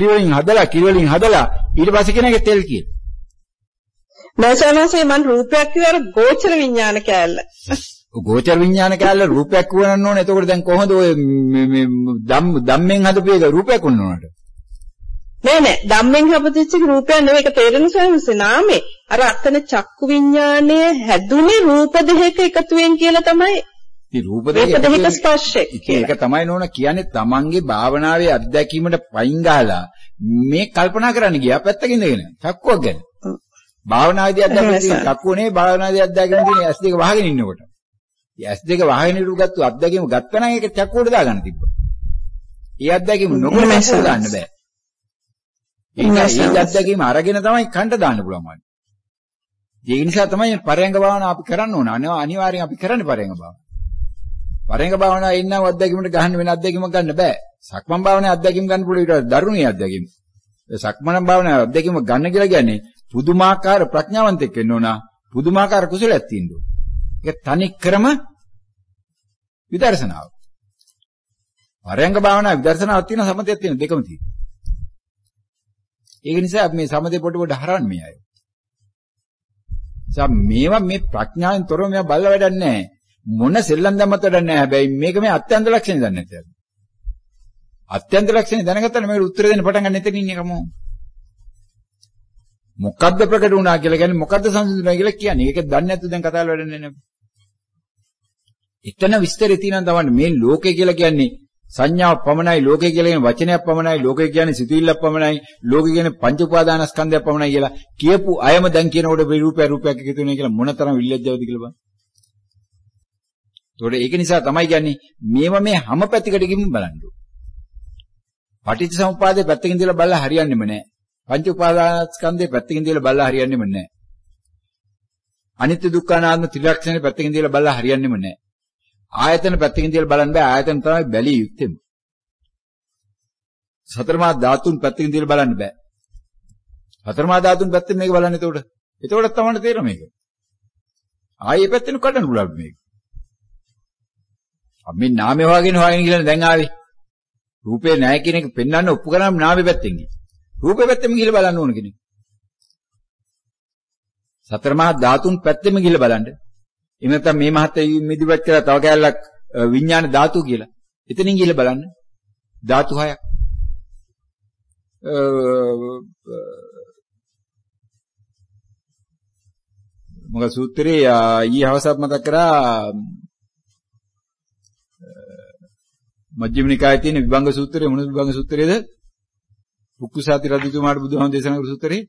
ඊට පස්සේ කියන එක තෙල් කියලා. නැසනසේ මම රූපයක් කියවර ගෝචර විඥාන කැලල. ගෝචර විඥාන කැලල රූපයක් වුණන්න ඕනේ. එතකොට දැන් කොහොමද ඔය මේ ධම්මෙන් හදපු එක රූපයක් වුණ උනට? නෑ ධම්මෙන් හදපුච්ච රූපයක් නෙවෙයි ඒක තේරෙන ස්වයංසේ නාමේ. අර අත්තන චක්කු විඥානය හැදුනේ රූප දෙකක එකතුවෙන් කියලා තමයි. ඉතින් රූප දෙක ස්පර්ශය ඒක තමයි නෝන කියන්නේ තමන්ගේ භාවනාවේ අත්දැකීමට පයින් ගහලා මේ කල්පනා කරන්න ගියා පැත්තකින් ඉඳගෙන චක්කුවක් ගැන. භාවනාවේදී අත්දැකීම චක්කුව නෙවෙයි භාවනාවේදී අත්දැකීම තියෙන S2 වහගෙන ඉන්නකොට. මේ S2 වහගෙන ඉරුගත්තු අත්දැකීම ගත්තා නම් ඒක චක්කුවට දාගන්න තිබ්බා. ඒ අත්දැකීම නොකර දාන්න බෑ. ඒ අත්දැකීම අරගෙන තමයි කන්ට දාන්න පුළුවන් වань. ඒ නිසා තමයි පරයන්ක භාවනාව අපි කරන්න ඕන. අනිවාර්යෙන් අපි කරන්නේ පරයන්ක භාවනාව. පරයන්ක භාවනාවේ ඉන්නව අත්දැකීමට ගහන්න වෙන අත්දැකීමක් ගන්න බෑ. සක්මන් භාවනාවේ අත්දැකීම් ගන්න පුළුවන් ඊට දරුණුයි අත්දැකීම්. ඒ සක්මන් භාවනාවේ අත්දැකීම ගන්න කියලා කියන්නේ පුදුමාකාර ප්‍රඥාවන්තෙක් වෙන්න ඕන. පුදුමාකාර කුසලයක් තියෙන්න ඕන. ඒක තනි ක්‍රම විදර්ශනාව. පරයන්ක භාවනාවේ විදර්ශනාවක් තියෙන සමතයක් තියෙන දෙකම තියෙනවා. ඒක නිසා අපි මේ සමතේ පොඩ හරවන්නේ මේ අය. මේවා මේ ප්‍රඥාවෙන් තොරව මේවා බලලා වැඩක් නැහැ. මොන සෙල්ලම් දැම්මත් වැඩක් නැහැ. හැබැයි මේක මේ අත්‍යන්ත ලක්ෂණ දන්නේ නැත්නම්. අත්‍යන්ත ලක්ෂණ දැනගත්තා නම් මේකට උත්තර දෙන්න පටන් ගන්න එතන ඉන්නේ කමෝ. මොකද්ද ප්‍රකට වුණා කියලා කියන්නේ මොකද්ද සංසිඳුණා කියලා කියන්නේ. ඒක දන්නේ නැත්නම් දැන් කතාවල වැඩක් නැහැ. එතන විස්තරය තියෙනවා තමයි මේ ලෝකය කියලා කියන්නේ සංඥාවක් පමණයි, ලෝකය කියලා කියන වචනයක් පමණයි, ලෝකය කියන්නේ සිතුවිල්ලක් පමණයි, ලෝකය කියන්නේ පංච උපාදානස්කන්ධයක් පමණයි කියලා කියපු අයම දැන් කියනකොට මේ රූපයක් එකතු වෙනවා කියලා මොනතරම් විල්ලැජ්ජවද කියලා බලන්න. ඒතකොට ඒක නිසා තමයි කියන්නේ මේවා මේ හැම පැතිකඩ ගිහින් බලන්න ඕනේ. පටිච්චසමුප්පාදේ පැත්තකින් දාලා බලලා හරියන්නේම නැහැ. පංච උපාදානස්කන්ධේ පැත්තකින් දාලා බලලා හරියන්නේම නැහැ. අනිත්‍ය දුක්ඛ අනාත්ම ත්‍රිලක්ෂණේ පැත්තකින් දාලා බලලා හරියන්නේම නැහැ. ආයතන පැත්තකින් දාලා බලන්න බෑ. ආයතන තමයි බැලිය යුත්තේම. සතරමා ධාතුන් පැත්තකින් දාලා බලන්න බෑ. සතරමා ධාතුන් පැත්තෙන් මේක බලන්න එතකොට. එතකොට තමයි තේරෙන්නේ මේක. ආයේ පැත්තෙන් කඩන්න පුළුවන් මේක. අපි නාමය හොයාගෙන කියලා දැන් ආවේ. රූපේ නැහැ කියන එක පෙන්වන්න ඔප්පු කරාම නාමේ පැත්තෙන් ගිහින්. රූපේ පැත්තෙම ගිහලා බලන්න ඕන කෙනෙක්. සතරමා ධාතුන් පැත්තෙම ගිහලා බලන්න. එහෙම නැත්නම් මේ මහත්ය මිදිවත් කියලා තව කැලලක් විඥාන ධාතු කියලා. එතනින් ගිහලා බලන්න. ධාතු හයක්. මොකද සූත්‍රයේ ඊ හවසක් මතක් කරා මජ්ක්‍ධිම නිකායේ තියෙන විභංග සූත්‍රයේ මොන විභංග සූත්‍රයේද? පුක්කුසාති රජතුමාට බුදුහාම දේශනා කරපු සූත්‍රේ.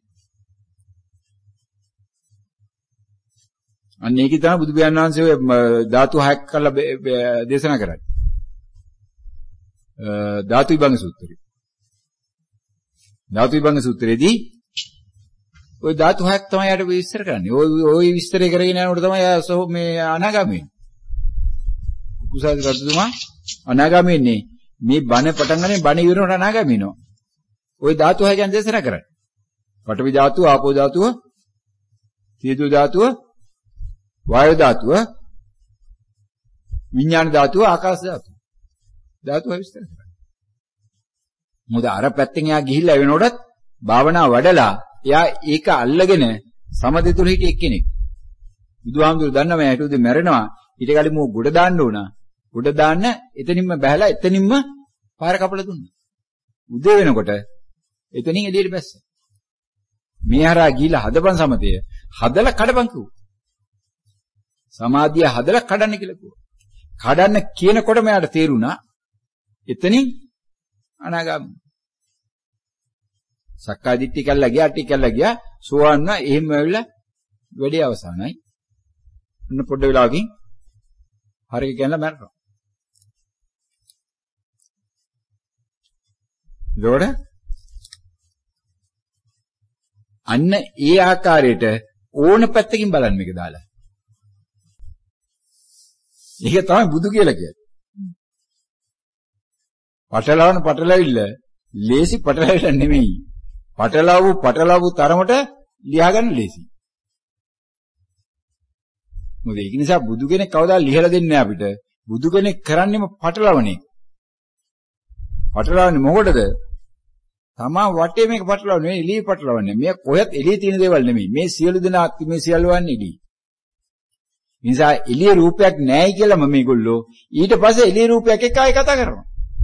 අන්න ඒකේ තමයි බුදු පියාණන් වහන්සේ ඔය ධාතු හයක් කරලා දේශනා කරන්නේ. ධාතු විභංග සූත්‍රය. ධාතු විභංග සූත්‍රයේදී ඔය ධාතු හයක් තමයි යට විස්තර කරන්නේ. ওই විස්තරය කරගෙන යනකොට තමයි මේ අනාගාමී වෙන්නේ. පුක්කුසාති රජතුමා අනාගාමී වෙන්නේ. මේ බණ පටන් ගන්නේ බණ ඉවරනකොට අනාගාමී වෙනවා. ওই ධාතු හය ගැන දේශනා කරන්නේ. පඨවි ධාතුව, ආපෝ ධාතුව, තේජෝ ධාතුව, වායු ධාතුව, විඥාන ධාතුව, ආකාශ ධාතුව. ධාතු හය විස්තර කරන්නේ. මොකද අර පැත්තෙන් එයා ගිහිල්ලා වෙනකොටත් භාවනාව වඩලා එයා ඒක අල්ලගෙන සමදේ තුල හිටිය එක්කෙනෙක්. බුදුහාමුදුරු දන්නවා මම හිතුවේ මැරෙනවා. ඊට කලින් මෝ ගොඩ දාන්න ඕන. ගොඩ දාන්න එතනින්ම බහැලා එතනින්ම පාර කපලා දුන්නා. උදේ වෙනකොට එතනින් එළියට බැස්සා. මේ හරහා ගිහිල්ලා හදපන් සමතය. හදලා කඩපන් කිව්වා. සමාධිය හදලා කඩන්න කියලා කිව්වා. කඩන්න කියනකොට මට තේරුණා එතනින් අනාගාමී. සක්කාය දිට්ඨිය කල්ලා ගියා, ටික කල්ලා ගියා, සෝවාන් වුණා. එහෙම වෙවිලා වැඩේ අවසానයි. අන්න පොඩ්ඩ වෙලාවකින් හරිය කියනවා මරනවා. ඒකෝட අන්න ඒ ආකාරයට ඕන පැත්තකින් බලන්න මේක දාලා. ඒක තමයි බුදු කියලා කියන්නේ. පටලැවිල්ල ලේසි පටලැවිල්ල නෙමෙයි. පටලවු තරමට ලියාගන්න ලේසි. මොකද ඒක නිසා බුදු කෙනෙක් කවදා ලියලා දෙන්නේ නැහැ අපිට. බුදු කෙනෙක් කරන්නේම පටලවන එක. පටලවන්නේ මොකටද? තමා වටේ මේක පටලවන්නේ නෙවෙයි, එළිය පටලවන්නේ. මේ කොහෙත් එළිය තියෙන දේවල් නෙමෙයි. මේ සියලු දෙනා මේ සියල්ල වන්නේ එළිය. නිසා එළිය රූපයක් නැහැයි කියලාම මේගොල්ලෝ ඊට පස්සේ එළිය රූපයක් එක්ක ආයෙ කතා කරනවා.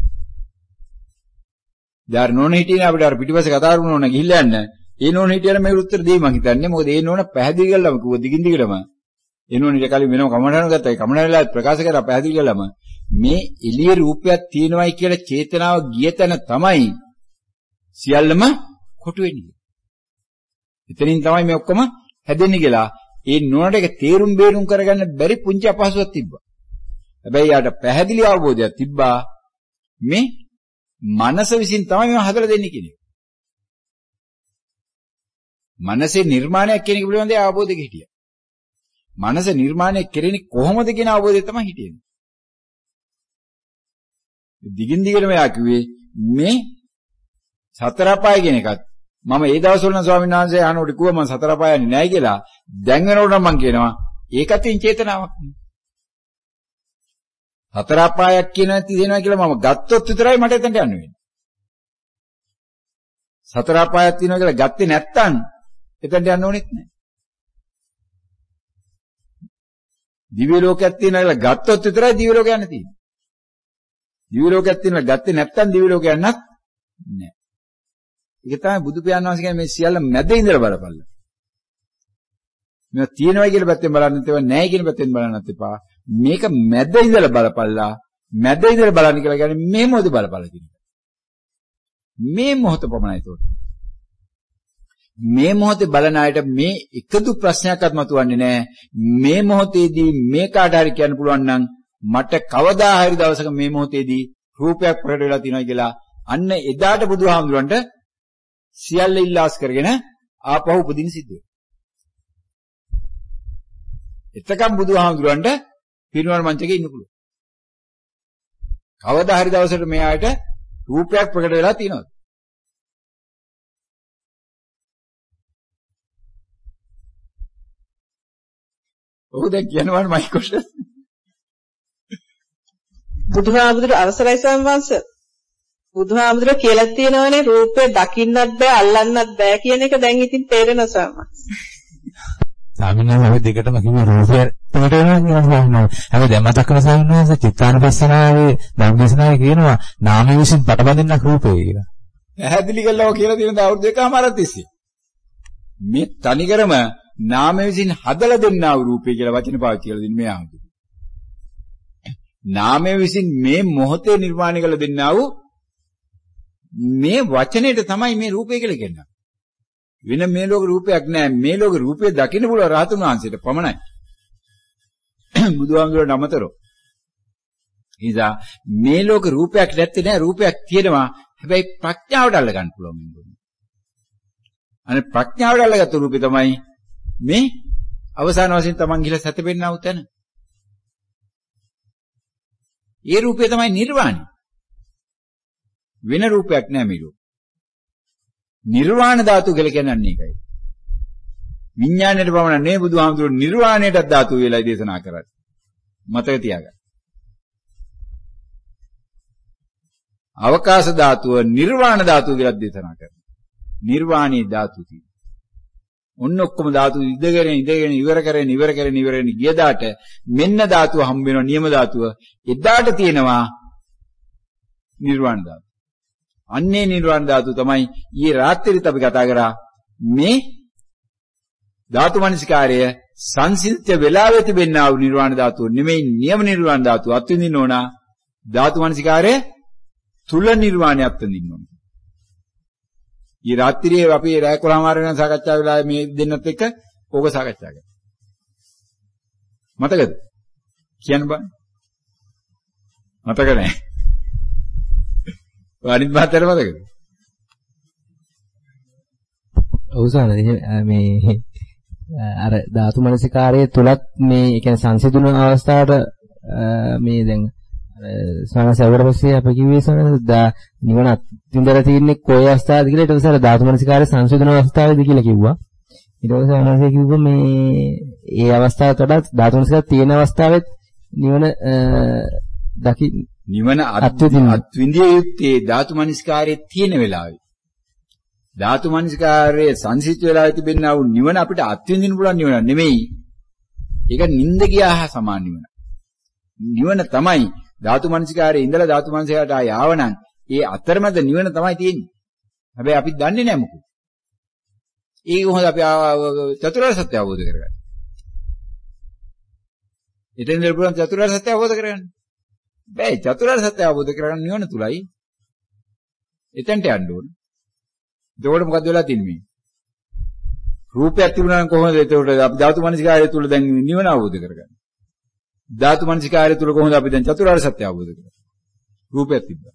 දැන් නෝන හිටියේ අපිට අර පිටිපස්සේ කතා කරන ඕන ගිහිල්ලා යන්න. ඒ නෝන හිටියන මේ උත්තර දෙයි මං හිතන්නේ. මොකද ඒ නෝන පැහැදිලි කළාම කිව්වා දිගින් දිගටම. ඒ නෝන ඊට කලින් වෙනම කමඩහන ගත්තා. ඒ කමඩහනලා ප්‍රකාශ කරලා පැහැදිලි කළාම මේ එළිය රූපයක් තියෙනවයි කියලා චේතනාව ගිය තැන තමයි සියල්ලම කොටු වෙන්නේ. එතනින් තමයි මේ ඔක්කොම හැදෙන්නේ කියලා. ඒ නෝනට ඒක තේරුම් බේරුම් කරගන්න බැරි පුංචි අපහසුතාවක් තිබ්බා. හැබැයි යාට පැහැදිලි අවබෝධයක් තිබ්බා මේ මනස විසින් තමයි මේව හදලා දෙන්නේ කියන එක. මනසේ නිර්මාණයක් කියන එක පිළිබඳව අවබෝධයක හිටියා. මනස නිර්මාණය කෙරෙන්නේ කොහොමද කියන අවබෝධය තමයි හිටියේ. දිගින් දිගටම යා කිව්වේ මේ සතර අපාය කියන එකත් මම ඒ දවස්වල නම් ස්වාමීන් වහන්සේ අහනකොට කිව්වා මම සතර අපාය යන්නේ නැහැ කියලා. දැන් වෙනකොට නම් මම කියනවා ඒකත් චේතනාවක් නෙවෙයි. සතර අපායක් කියන තියෙනවා කියලා මම ගත්තොත් විතරයි මට එතනට යන්න වෙන්නේ. සතර අපායක් තියෙනවා කියලා ගත්තේ නැත්තම් එතනට යන්න ඕනෙත් නැහැ. දිව්‍ය ලෝකයක් තියෙනවා කියලා ගත්තොත් විතරයි දිව්‍ය ලෝක යන්න තියෙන්නේ. දිව්‍ය ලෝකයක් තියෙනවා ගත්තේ නැත්තම් දිව්‍ය ලෝක යන්නත් නැහැ. ඒක තමයි බුදු පියාණන් වහන්සේ කියන්නේ මේ සියල්ල මැද ඉඳලා බලපල්ලා. මේවා තියෙනවා කියන පැත්තෙන් බලන්නත් එපා, නැහැ කියන පැත්තෙන් බලන්නත් එපා. මේක මැද ඉඳලා බලපල්ලා. මැද ඉඳලා බලන්න කියලා කියන්නේ මේ මොහොතේ බලපල්ලා කියන එක. මේ මොහොත පමණයි ඒක. මේ මොහොතේ බලන අයට මේ එකදු ප්‍රශ්නයක්වත් මතුවන්නේ නැහැ. මේ මොහොතේදී මේ කාට හරි කියන්න පුළුවන් නම් මට කවදා හරි දවසක මේ මොහොතේදී රූපයක් ප්‍රකට වෙලා තියෙනවා කියලා අන්න එදාට බුදුහාමුදුරන්ට සියල්ල ඉල්ලාස් කරගෙන ආපහු උපදින සිද්ධ වෙනවා. එතකම් බුදුහාමුදුරන්ට පිරිනමන මංචකේ ඉන්න පුළුවන්. කවදා හරි දවසකට මේ ආයත රූපයක් ප්‍රකට වෙලා තියෙනවා. ඔහු දැන් කියනවා මයි කොෂ්ට. බුදුහාමුදුර අවසරයි සම්වංශ. බුදුහාමුදුර කියලා තියෙනවනේ රූපය දකින්නත් බෑ අල්ලන්නත් බෑ කියන එක දැන් ඉතින් තේරෙනවා සම්වංශ. සාමිනාම අපි දෙකටම කිව්ව රූපය තමයි වෙනවා. හැබැයි දැන් මතක් කරන සාමිනාම චිත්තානුපස්සනාවේ ධම්මදේශනාවේ කියනවා නාම විසින් පටබඳින්නක් රූපය කියලා. පැහැදිලි කළා කියලා තියෙන අවුරුදු දෙකමාරක් තිස්සේ. මේ තනිකරම නාම විසින් හදලා දෙන්නා වූ රූපය කියලා වචන පාවිච්චි කරලා දෙන්නේ මේ ආහුතු. නාමය විසින් මේ මොහොතේ නිර්මාණය කළ දෙන්නා වූ මේ වචනේට තමයි මේ රූපය කියලා කියන්නේ. වෙන මේ ලෝක රූපයක් නෑ. මේ ලෝක රූපය දකින්න පුළුවන් රහතුන් වහන්සේට පමණයි. බුදුහාමුදුරට අමතරව. ඉතින් මේ ලෝක රූපයක් නැත්තේ නෑ. රූපයක් තියෙනවා. හැබැයි ප්‍රඥාවට අල්ල ගන්න පුළුවන් වෙනවා. අනේ ප්‍රඥාවට අල්ලගත්තු රූපේ තමයි මේ අවසාන වශයෙන් Taman ගිහලා සැතපෙන්නා වූ තැන. ඒ රූපය තමයි නිර්වාණය. වෙන රූපයක් නෑ මේ ලෝකේ. නිර්වාණ ධාතු කියලා කියන්නේ ඒකයි. විඥාණයට පමණ නෙවෙයි බුදුහාමුදුරුවෝ නිර්වාණයටත් ධාතු වේලයි දේශනා කරන්නේ. මතක තියාගන්න. අවකාශ ධාතුව නිර්වාණ ධාතුව කියලා දේශනා කරනවා. නිර්වාණී ධාතු තියෙනවා. ඔන්න ඔක්කොම ධාතු ඉඳගෙන ඉවර කරගෙන ගිය දාට මෙන්න ධාතුව හම්බ වෙනවා නියම ධාතුව. එදාට තියෙනවා නිර්වාණ ධාතුව. අන්නේ නිර්වාණ ධාතුව තමයි ඊයේ රාත්‍රියේත් අපි කතා කරා මේ ධාතු මනසිකාරය සංසිද්ධ වෙලාවෙ තිබෙනා වූ නිර්වාණ ධාතුව නෙමෙයි නියම නිර්වාණ ධාතුව අත්විඳින්න ඕන. ධාතු මනසිකාරය තුල නිර්වාණය අත්විඳින්න ඕන. ඊ රාත්‍රියේ අපි රැය 11:00 වෙනකන් සාකච්ඡා වෙලා මේ දෙන්නත් එක්ක ඕක සාකච්ඡා කරා. මතකද? කියන්න බෑ. මතක නැහැ. අනිත් මාතර මතකද? ඔව්සාන මේ අර ධාතු මනසිකාරයේ තුලත් මේ කියන්නේ සංසිඳුන අවස්ථාවට මේ දැන් ස්වාමීන් වහන්සේ අප කිව්වේ නිවන අත්විඳලා තියෙන්නේ කොයි අවස්ථාවද කියලා. ඊට පස්සේ අර ධාතු මනසිකාරයේ සංසිඳුන අවස්ථාවේදී කියලා කිව්වා. ඊට පස්සේ ස්වාමීන් කිව්වා මේ ඒ අවස්ථාවට වඩා ධාතු මනසිකාරය තියෙන අවස්ථාවෙත් නිවන නිවන අත්විඳිය යුත්තේ ධාතු මනසිකාරයේ තියෙන වෙලාවේ. ධාතු මනසිකාරයේ සංසිද්ධ වෙලා තිබෙනා වූ නිවන අපිට අත්විඳින්න පුළුවන් නිවන නෙමෙයි. ඒක නිින්ද ගියා හා සමාන නිවන. නිවන තමයි ධාතු මනසිකාරයේ ඉඳලා ධාතු මනසිකාරයට ආවනම් ඒ අතරමැද නිවන තමයි තියෙන්නේ. හැබැයි අපි දන්නේ නැහැ මොකද. ඒක කොහොමද අපි චතුරාර්ය සත්‍ය අවබෝධ කරගන්නේ? එතෙන් ඉඳලා පුළුවන් චතුරාර්ය සත්‍ය අවබෝධ කරගන්න. බෑ චතුරාර්ය සත්‍ය අවබෝධ කරගන්න නිවන තුලයි. එතෙන්ට යන්න ඕන. එතකොට මොකද වෙලා තින්නේ? රූපයක් තිබුණා නම් කොහොමද එතකොට අපි ධාතු මනසිකාරය තුල දැන් නිවන අවබෝධ කරගන්නේ? ධාතු මනසිකාරය තුල කොහොමද අපි දැන් චතුරාර්ය සත්‍ය අවබෝධ කරගන්නේ? රූපයක් තිබ්බා.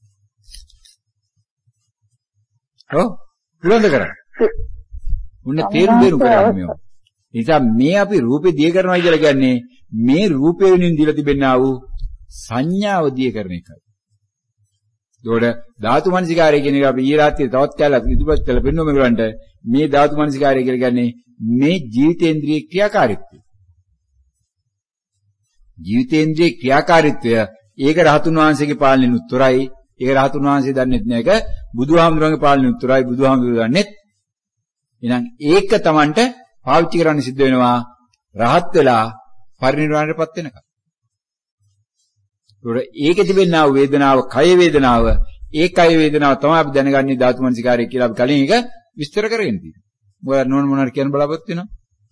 ඔව් පුළුවන්ද කරන්නේ? උන්නේ තේරුම් කරගන්න මේවා. නිසා මේ අපි රූපේ දිය කරනවා කියලා කියන්නේ මේ රූපේ වෙනින් දීලා තිබෙනා වූ සංඥාව දිය කරන එකයි. ඒකට ධාතු මනසිකාරය කියන එක අපි ඊ රාත්‍රියේ තවත් කාලයක් ඉදිරිපත් කළ පෙන්වුව මේගොල්ලන්ට මේ ධාතු මනසිකාරය කියලා කියන්නේ මේ ජීවිතේන්ද්‍රිය ක්‍රියාකාරීත්වය. ජීවිතේන්ද්‍රිය ක්‍රියාකාරීත්වය ඒක රහතුන් වහන්සේගේ පාලනයෙන් උත්තරයි. ඒක රහතුන් වහන්සේ දන්නේ නැහැ. ඒක බුදුහාමුදුරන්ගේ පාලනයෙන් උත්තරයි. බුදුහාමුදුරුවෝ දන්නේ. එහෙනම් ඒක Tamanට පාවිච්චි කරන්න සිද්ධ වෙනවා රහත් වෙලා පරිනිර්වාණයටපත් වෙනකම්. ඒකේ තිබෙනා වේදනාව, කය වේදනාව, ඒ කය වේදනාව තමයි අපි දැනගන්නේ ධාතු මනසිකාරය කියලා අපි කලින් එක විස්තර කරගෙන තියෙනවා. මොකද මොනවාර කියන්න බලාපොරොත්තු වෙනවා?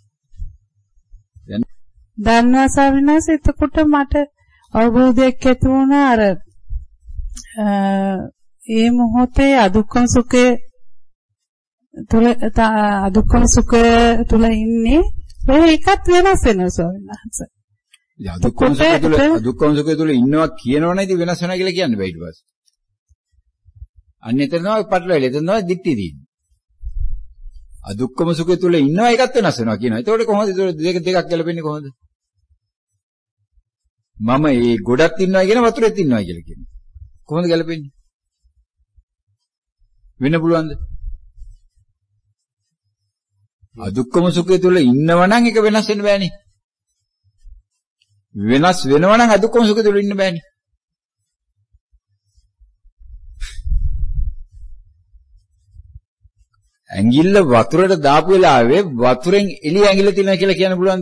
දන්නවා ස්වාමීනාස එතකොට මට අවබෝධයක් ඇති වුණා අර ඒ මොහොතේ අදුක්කම සුඛය තුල ඉන්නේ ඒකත් වෙනස් වෙනවා ස්වාමීනාස. අදුක්කම සුඛය තුල ඉන්නවා කියනවනේ ඉතින් වෙනස් වෙනවා කියලා කියන්න බෑ ඊට පස්සේ. අන්න එතන තමයි පටලවිලි. එතන තමයි දික්ටි තියෙන්නේ. අදුක්කම සුඛය තුල ඉන්නවා ඒකත් වෙනස් වෙනවා කියනවා. ඒතකොට කොහොමද දෙකක් ගැලපෙන්නේ කොහොමද? මම ඒ ගොඩක් ඉන්නවා කියන වතුරෙත් ඉන්නවා කියලා කියනවා. කොහොමද ගැලපෙන්නේ? වෙන්න පුළුවන්ද? අදුක්කම සුඛය තුල ඉන්නවා නම් ඒක වෙනස් වෙන්න බෑනේ. වෙනස් වෙනවා නම් අදුක්කම සුඛය තුල ඉන්න බෑනේ. ඇඟිල්ල වතුරට දාපු වෙලාවේ වතුරෙන් එළිය ඇඟිල්ල තියෙනවා කියලා කියන්න පුළුවන්ද?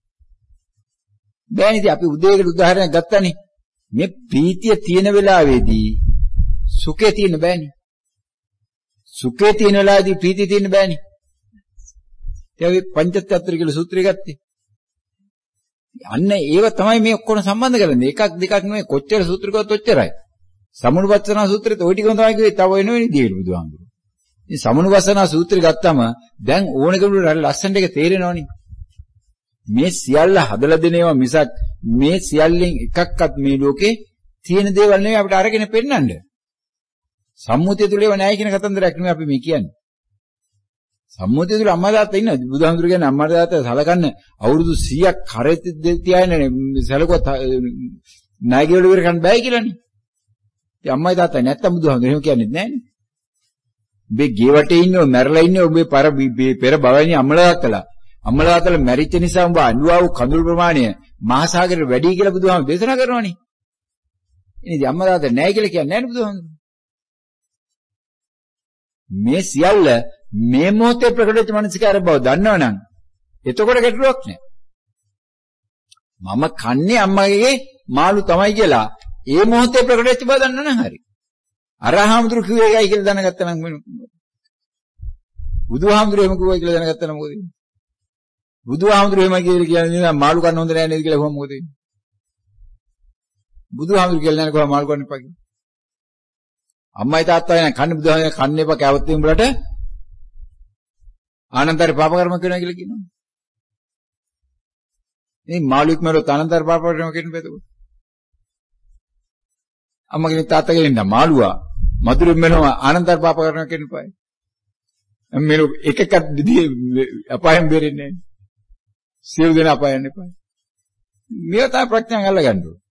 බෑනේ. ඉතින් අපි උදේකට උදාහරණයක් ගත්තානේ. මේ ප්‍රීතිය තියෙන වෙලාවේදී සුඛය තියෙන්න බෑනේ. සුඛය තියෙන වෙලාවේදී ප්‍රීතිය තියෙන්න බෑනේ. ඒ වගේ පංචත්‍ත්‍ර කියලා සූත්‍රය ගත්තේ. අන්න ඒව තමයි මේ ඔක්කොම සම්බන්ධ කරන්නේ. එකක් දෙකක් නෙමෙයි කොච්චර සූත්‍ර කිව්වත් ඔච්චරයි. සමුනුපස්සනා සූත්‍රෙත් ওই ටිකම තමයි කිව්වේ. තව වෙන විදිහට බුදුහාමුදුරුවෝ. මේ සමුනුපස්සනා සූත්‍රය ගත්තම දැන් ඕන කෙනෙකුට ලස්සනට එක තේරෙනවනේ. මේ සියල්ල හදලා දෙන ඒවා මිසක් මේ සියල්ලෙන් එකක්වත් මේ ලෝකේ තියෙන දේවල් නෙවෙයි අපිට අරගෙන පෙන්නන්න. සම්මුතිය තුල ඒවා නැහැ කියන කතන්දරයක් නෙමෙයි අපි මේ කියන්නේ. සම්මුතිය තුල අම්මා තාත්තා ඉන්නවා. බුදුහාමුදුරු කියන්නේ අම්මා තාත්තා සලකන්න අවුරුදු 100ක් කරේ තියාගෙන සැලකුවත් නායකයෝ ඉවර කරන්න බෑ කියලානේ. ඉතින් අම්මයි තාත්තයි නැත්තම් බුදුහාමුදුරු එහෙම කියන්නේ නැහැනේ. උඹේ ගේ වටේ ඉන්නව මැරලා ඉන්නේ උඹේ පෙර භවයන්හි අම්මලාතල මැරිච්ච නිසා උඹ අඬුවා වූ කඳුළු ප්‍රමාණය මහා සාගරේ වැඩි කියලා බුදුහාම දේශනා කරනවනේ. ඉතින් අම්මලාතල නැහැ කියලා කියන්නේ නැහැ නේ බුදුහාමුදුරුවෝ. මේ සියල්ල මේ මොහොතේ ප්‍රකට වෙච්ච මනසිකාර බව දන්නවනම් එතකොට ගැටලුවක් නැහැ. මම කන්නේ අම්මගේ මාළු තමයි කියලා ඒ මොහොතේ ප්‍රකට වෙච්ච බව දන්නවනම් හරි. අරහාමුදුරු කිව්වේ ඒකයි කියලා දැනගත්තා නම් වෙන බුදුහාමුදුරු එහෙම කිව්වයි කියලා දැනගත්තා නම් මොකද වෙන්නේ? බුදුහාමුදුරු එහෙම කියන්නේ මාළු කන්න හොඳ නැහැ නේද කියලා කොහොම මොකද වෙන්නේ? බුදුහාමුදුරු කියලා නෑ කොහොම මාළු කන්න එපා කියලා. අම්මයි තාත්තයි නෑ කන්නේ බුදුහාමුදුරු කන්න එපා කැවත් උඹලට ආනන්තර පාප කර්ම කරනවා කියලා කියනවා. මේ මාළුක් මරොත් ආනන්තර පාප කර්ම කියන බෙදෙක. අම්මගේ තාත්තගේ ඉන්න මාළුවා මధుරෙන් මෙනවා ආනන්තර පාප කර්ම කියන පායි. මෙලො එකක අපායෙන් බේරෙන්නේ නැහැ. සියලු දෙනා අපායන් එපා. මේක තමයි ප්‍රඥාවෙන් අල්ලගන්න ඕනේ.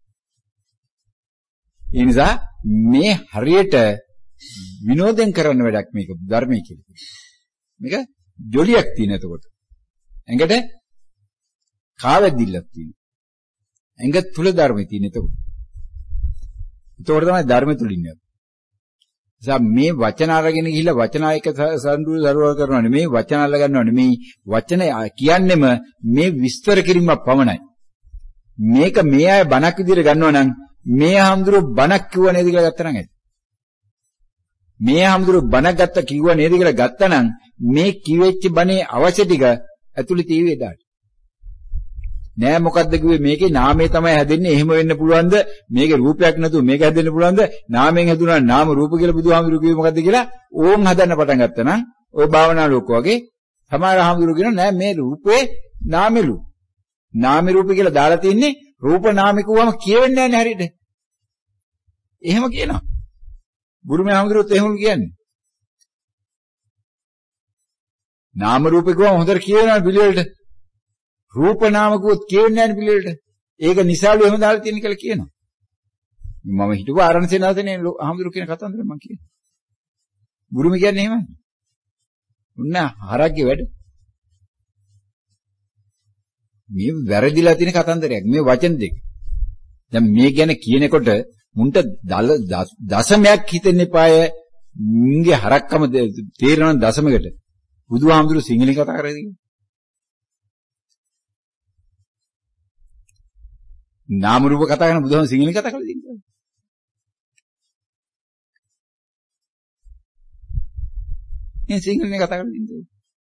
ඒ නිසා මේ හරියට විනෝදෙන් කරන වැඩක් මේක ධර්මයේ කියලා. මේක ජොලියක් තියෙන එතකොට. ඇඟට කාවැදිල්ලක් තියෙනවා. ඇඟ තුල ධර්මයේ තියෙන එතකොට. ඒතකොට තමයි ධර්මය තුල ඉන්නේ. නිසා මේ වචන අරගෙන ගිහිල්ලා වචන එක සම්දුල දරුවා කරනවා නෙමෙයි වචන අල්ල ගන්නව නෙමෙයි වචන කියන්නෙම මේ විස්තර කිරීමක් පමණයි. මේක මේ අය බණක් විදිහට ගන්නවා නම් මේ හාමුදුරුව බණක් කිව්ව නේද කියලා ගත්තා නම් ඇති. මේ හාමුදුරුව බණක් ගත්ත කිව්ව නේද කියලා ගත්තා නම් මේ කිවෙච්ච බණේ අවශ්‍ය ටික ඇතුළේ තියෙවි එදාට. නෑ මොකද්ද කිව්වේ මේකේ නාමය තමයි හැදෙන්නේ එහෙම වෙන්න පුළුවන්ද මේකේ රූපයක් නැතුව මේක හැදෙන්න පුළුවන්ද නාමයෙන් හැදුනා නාම රූප කියලා බුදුහාමුදුරුවෝ කිව්වේ මොකද්ද කියලා ඕම් හදන්න පටන් ගත්තා නම් ওই භාවනා ලෝක වගේ සමහර හාමුදුරුවෝ කියනවා නෑ මේ රූපේ නාමෙලු නාමේ රූපේ කියලා දාලා තින්නේ රූප නාමේ කිව්වම කියවෙන්නේ නෑනේ හරියට එහෙම කියනවා බුරුමේ හාමුදුරුවෝත් එහෙම කියන්නේ නාම රූපේ කිව්වම හොඳට කියවෙනවා පිළිවෙලට රූප නාම කිව්වොත් කියවෙන්නේ නැහැ නේ පිළිවෙලට. ඒක නිසාලු එහෙම දාලා තියෙන කියලා කියනවා. මම හිතුවා ආරණ සේනාසනේ අහමුදුරු කියන කතන්දර මම කියන්නේ. බුරුම කියන්නේ එහෙමයි. උන්න හරක්ගේ වැඩ. මේ වැරදිලා තියෙන කතන්දරයක්. මේ වචන දෙක. දැන් මේ ගැන කියනකොට මුන්ට දශමයක් හිතෙන්න එපාය. මුන්ගේ හරක්කම තේරෙන දශමයකට. බුදුහාමුදුරු සිංහලෙන් කතා කරන්නේ. නාම රූප කතා කරන බුදුහාම සිංහලෙන් කතා කරලා තියෙනවා. මේ සිංහලෙන් කතා කරලා තියෙනවා.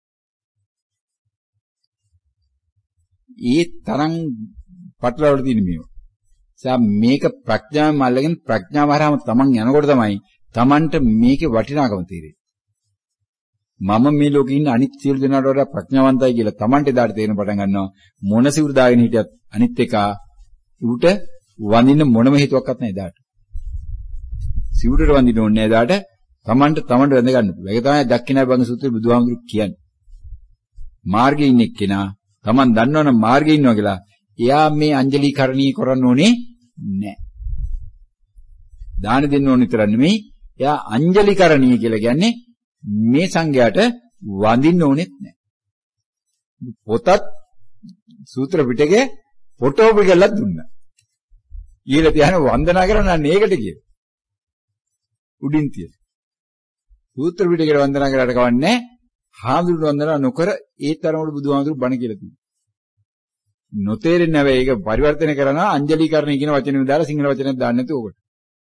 ඒ තරම් පටලවල තියෙන මේවා. මේක ප්‍රඥාවම අල්ලගෙන ප්‍රඥාව හරහාම තමන් යනකොට තමයි තමන්ට මේකේ වටිනාකම තේරෙන්නේ. මම මේ ලෝකේ ඉන්න අනිත් සියලු දෙනාට වඩා ප්‍රඥාවන්තයි කියලා තමන්ට එදාට තේරෙන පටන් ගන්නවා. මොන සිවුරු දාගෙන හිටියත් අනිත් එක උට වඳින්න මොනම හේතුවක්වත් නැහැ එදාට. සිවුරට වඳින්න ඕනේ නැහැ එදාට. තමන්ට වැඳ ගන්න පුළුවන්. ඒක තමයි දක්ඛිනා භංග සූත්‍රයේ බුදුහාමුදුරු කියන්නේ. මාර්ගයේ ඉන්න එක්කෙනා තමන් දන්නවනම් මාර්ගයේ ඉන්නවා කියලා එයා මේ අංජලීකරණී කරන්න ඕනේ නැහැ. දාන දෙන්න ඕන විතර නෙමෙයි. එයා අංජලීකරණී කියලා කියන්නේ මේ සංඝයාට වඳින්න ඕනෙත් නැහැ. පොතත් සූත්‍ර පිටකේ ෆොටෝ පිටකලක් දුන්නා. ඊළ තියන වන්දනා කරනන්නේ ඒකට කියන. උඩින් තියෙන. සූත්‍ර පිටකේ වන්දනා කරාට කවන්නේ හාමුදුරුවෝ වන්දනා නොකර ඒ තරමට බුදුහාමුදුරුවෝ බණ කියලා තියෙනවා. නොතේරෙන්නේ නැවේ ඒක පරිවර්තනය කරනවා අංජලීකරණය කියන වචනේම දාලා සිංහල වචනයක් දාන්න නැතුව ඔකට.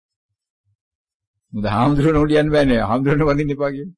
මොකද හාමුදුරුවෝ නෝඩියන්න බෑනේ. හාමුදුරුවෝ වඳින්න එපා කියන්නේ.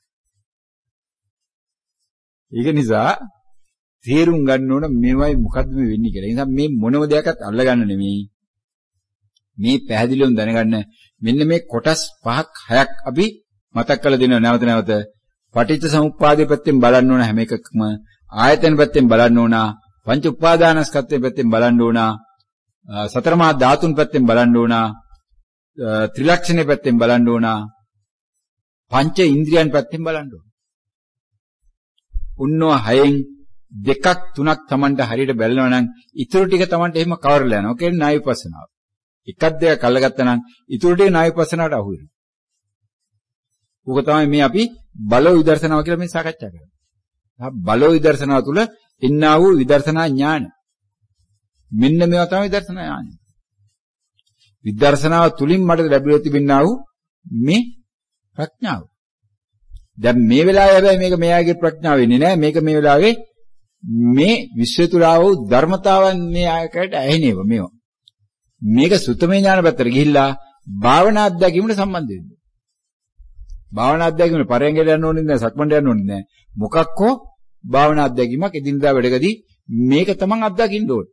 ඒක නිසා තේරුම් ගන්න ඕන මේවයි මොකද්ද මේ වෙන්නේ කියලා. ඒ නිසා මේ මොනම දෙයක්වත් අල්ලගන්න නෙමෙයි. මේ පැහැදිලිවම දැනගන්න මෙන්න මේ කොටස් 5ක් 6ක් අපි මතක් කරලා දෙනවා නැවත නැවත. පටිච්ච සමුප්පාදයේ පැත්තෙන් බලන්න ඕන හැම එකක්ම, ආයතන පැත්තෙන් බලන්න ඕන, පංච උපාදානස්කන්ධයේ පැත්තෙන් බලන්න ඕන, සතර මහා ධාතුන් පැත්තෙන් බලන්න ඕන, ත්‍රිලක්ෂණයේ පැත්තෙන් බලන්න ඕන, පංච ඉන්ද්‍රියන් පැත්තෙන් බලන්න ඕන. උන්නෝ 6න් දෙකක් තුනක් Tamanට හරියට බැලනවා නම් ඊටු ටික Tamanට එහෙම කවරලා යනවා. ඔකේ ණය විපස්සනාව. එකක් දෙකක් අල්ලගත්තා නම් ඊටු ටික ණය විපස්සනාවට අහු වෙනවා. ඕක තමයි මේ අපි බලෝ විදර්ශනාව කියලා මේ සාකච්ඡා කරන්නේ. බලෝ විදර්ශනාව තුළ එන්නා වූ විදර්ශනා ඥාන. මෙන්න මේවා තමයි විදර්ශනා ඥාන. විදර්ශනාව තුලින් මට ලැබෙලා තිබෙනා වූ මේ ප්‍රඥාව. දැන් මේ වෙලාවේ හැබැයි මේක මෙයාගේ ප්‍රඥාව වෙන්නේ නැහැ. මේක මේ වෙලාවේ මේ විශ්ව තුල වූ ධර්මතාවන් මේ ආයකට ඇහෙනේව මේවා. මේක සුත්තමේ ඥාන පැත්තට ගිහිල්ලා භාවනා අධ්‍යක්ීමට සම්බන්ධ වෙනවා. භාවනා අධ්‍යක්ීමට පරයන්ගයට යන්න ඕනේ නැහැ, සක්මණට යන්න ඕනේ නැහැ. මොකක් හෝ භාවනා අධ්‍යක්ීමක් එදිනදා වැඩකදී මේක තමන් අත්දකින්න ඕනේ.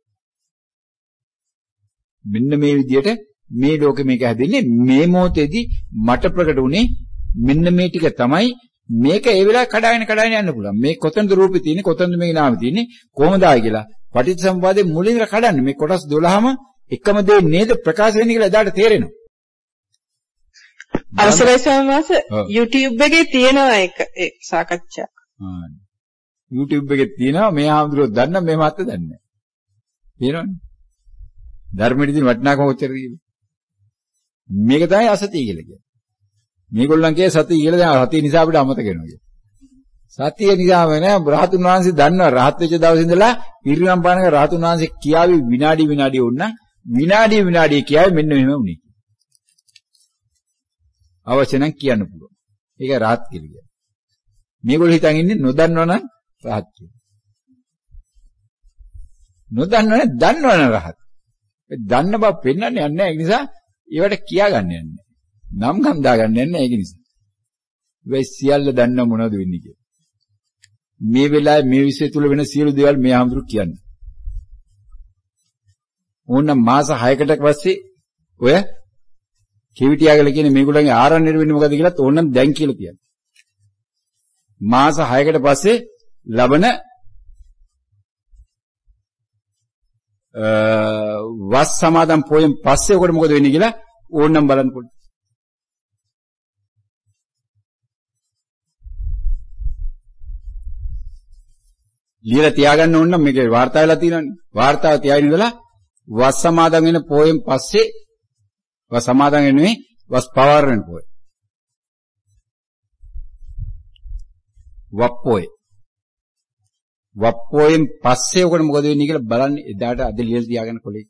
මෙන්න මේ විදිහට මේ ලෝකෙ මේක හැදෙන්නේ මේ මොහොතේදී මට ප්‍රකට වුණේ මෙන්න මේ ටික තමයි මේක ඒ වෙලාවේ කඩාගෙන යන්න පුළුවන්. මේ කොතනද රූපේ තියෙන්නේ, කොතනද මේ නාමේ තියෙන්නේ, කොහොමද ආයි කියලා පටිච්චසමුපාදයේ මුලින්ම කඩන්නේ. මේ කොටස් 12ම එකම දේ නේද ප්‍රකාශ වෙන්නේ කියලා එදාට තේරෙනවා. අවසරයි සමහරවිට YouTube එකේ තියෙනවා ඒක සාකච්ඡා. YouTube එකේ තියෙනවා මේ ආම්දුරෝ දන්න මේ මාත් දන්නේ නැහැ. තේරෙනවද? ධර්මෙදිදී වටිනාකම ඔච්චර තියෙන්නේ. මේක තමයි අසතිය කියලා කියන්නේ. මේගොල්ලන් කියේ සතිය කියලා දැන් සතිය නිසා අපිට අමතක වෙනවා කියලා. සතිය නිසාම නෑ රහතුන් වහන්සේ දන්නවා රහත් වෙච්ච දවසේ ඉඳලා පිරිනම් පානක රහතුන් වහන්සේ කියාවි විනාඩි වුණා විනාඩි කියාවි මෙන්න මෙහෙම වුණේ. අවශ්‍ය නම් කියන්න පුළුවන්. ඒක රහත් කියලා කියන්නේ. මේගොල්ලෝ හිතන් ඉන්නේ නොදන්නවනම් රහත් කියලා. නොදන්නවනේ දන්නවනම් රහත්. ඒ දන්න බව පෙන්වන්නේ නැහැ. ඒ නිසා ඒවට කියාගන්න යන්නේ. නම් ගම් දාගන්න යන්නේ ඒක නිසා. වෙයි සියල්ල දන්න මොනවද වෙන්නේ කියලා. මේ වෙලාවේ මේ විශ්වය තුල වෙන සියලු දේවල් මේ ආම්දුරු කියන්නේ. ඕන මාස 6කට පස්සේ ඔය කෙවිටියාගල කියන මේගොල්ලන්ගේ ආරණ්‍ය වෙන්නේ මොකද කියලාත් ඕනනම් දැන් කියලා කියන්නේ. මාස 6කට පස්සේ ලබන වස් සමාදන් පොයෙන් පස්සේ ඔකට මොකද වෙන්නේ කියලා ඕනනම් බලන්න පොඩ්ඩක්. ලියලා තියාගන්න ඕන නම් මේකේ වාර්තා වෙලා තියෙනවානේ. වාර්තාව තියාගෙන ඉඳලා වස් සමාදන් වෙන පොයෙන් පස්සේ වස් සමාදන් වෙන්නේ වස් පවාරණ පොය. වප්පෝයෙන් පස්සේ ඔකට මොකද වෙන්නේ කියලා බලන්න එදාට අද ලියලා තියාගන්න කොලේ.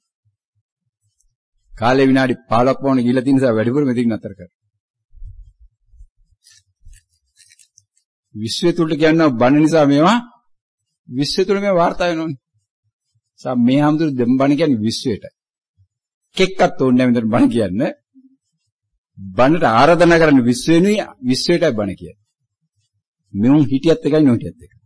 කාලේ විනාඩි 15ක් වුණ ගිහලා තියෙන නිසා වැඩිපුර මෙතෙක් නතර කරා. විශ්වය තුලට කියනවා බණ නිසා මේවා විශ්වය තුල මේ වාර්තා වෙනෝනේ. සා මේ හැමදෙර බණ කියන්නේ විශ්වයට. කෙක්කත් ඕනේ නැහැ මෙතන බණ කියන්න. බණට ආරාධනා කරන්නේ විශ්වෙනුයි විශ්වයටයි බණ කියන්නේ. මෙවුන් හිටියත් එකයි නොහිටියත් එකයි.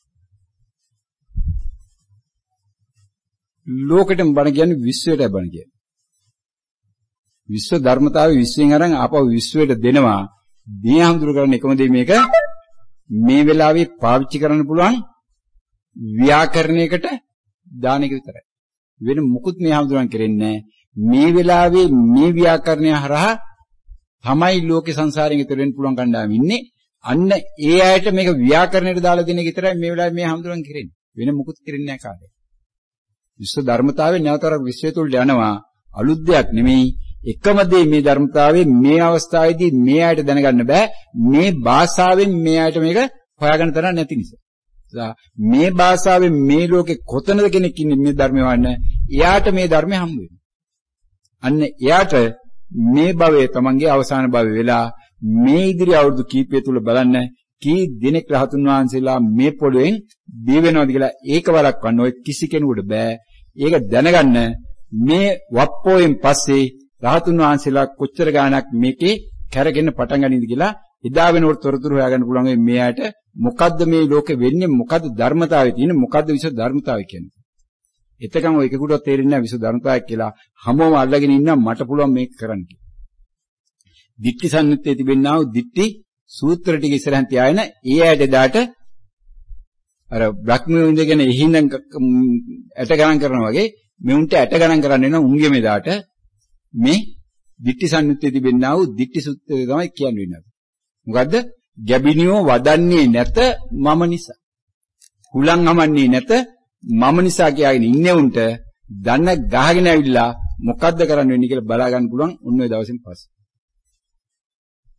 ලෝකෙටම බණ කියන්නේ විශ්වයටයි බණ කියන්නේ. විශ්ව ධර්මතාවය විශ්වෙන් අරන් ආපහු විශ්වයට දෙනවා. මේ හැමදෙර කරන්නේ එකම දේ මේක මේ වෙලාවේ පාවිච්චි කරන්න පුළුවන් ව්‍යාකරණයකට දාන එක විතරයි. වෙන මුකුත් මේ හැමදෙරන් කරන්නේ මේ වෙලාවේ මේ ව්‍යාකරණය හරහා තමයි ලෝකේ සංසාරයෙන් ඈතර වෙන්න පුළුවන් කණ්ඩායම ඉන්නේ. අන්න ඒ අයට මේක ව්‍යාකරණයට දාලා දෙන එක විතරයි මේ වෙලාවේ මේ හැමදෙරන් කරන්නේ. වෙන මුකුත් කරන්නේ නැහැ කාටද. විශ්ව ධර්මතාවයේ නැවතර විශ්වය තුලට යනවා අලුත් දෙයක් නෙමෙයි. එකම දේ මේ ධර්මතාවයේ මේ අවස්ථාවේදී මේ අයට දැනගන්න බෑ. මේ භාෂාවෙන් මේ අයට මේක හොයාගන්න තරම් නැති නිසා. මේ භාෂාවෙන් මේ ලෝකේ කොතනද කෙනෙක් ඉන්නේ මේ ධර්මය වන්න එයාට මේ ධර්මය හම්බ වෙනවා. අන්න එයාට මේ භවයේ තමන්ගේ අවසාන භවය වෙලා මේ ඉදිරි අවුරුදු කීපය තුල බලන්න කී දිනක් රහතුන් වහන්සේලා මේ පොළොවෙන් දී වෙනවද කියලා ඒක වළක්වන්න ඔය කිසි කෙනෙකුට බෑ. ඒක දැනගන්න මේ වප්පෝයෙන් පස්සේ රහතුන් වහන්සේලා කොච්චර ගාණක් මේකේ කැරගෙන පටන් ගන්නද කියලා එදා වෙනකොට තොරතුරු හොයාගන්න පුළුවන් මේ ආයත මොකද්ද මේ ලෝකෙ වෙන්නේ මොකද්ද ධර්මතාවය තියෙන්නේ මොකද්ද විශ්ව ධර්මතාවය කියන්නේ. එතකන් ඔය එකෙකුටවත් තේරෙන්නේ නැහැ විශ්ව ධර්මතාවය කියලා හැමෝම අල්ලගෙන ඉන්නවා මට පුළුවන් මේක කරන්න කියලා. දිට්ඨි සම්නිත්තේ තිබෙනා වූ දිට්ඨි සූත්‍ර ටික ඉස්සරහින් තියාගෙන ඒ ආයත දාට අර බ්‍රහ්මියෝ ඉඳගෙන එහිඳන් ඇට ගණන් කරනවා වගේ මෙවුන්ට ඇට ගණන් කරන්න වෙන උන්ගේ මේ දාට මේ දිට්ඨි සම්නිත්තේ තිබෙනා වූ දිට්ඨි සූත්‍රය තමයි කියන්නේ. මොකද්ද? ගැබිනියෝ වදන්නේ නැත මම නිසා. හුලං හමන්නේ නැත මම නිසා කියලාගෙන ඉන්නේ උන්ට දන්න ගහගෙන ඇවිල්ලා මොකද්ද කරන්න වෙන්නේ කියලා බලා ගන්න පුළුවන් උන් ওই දවසෙන් පස්සේ.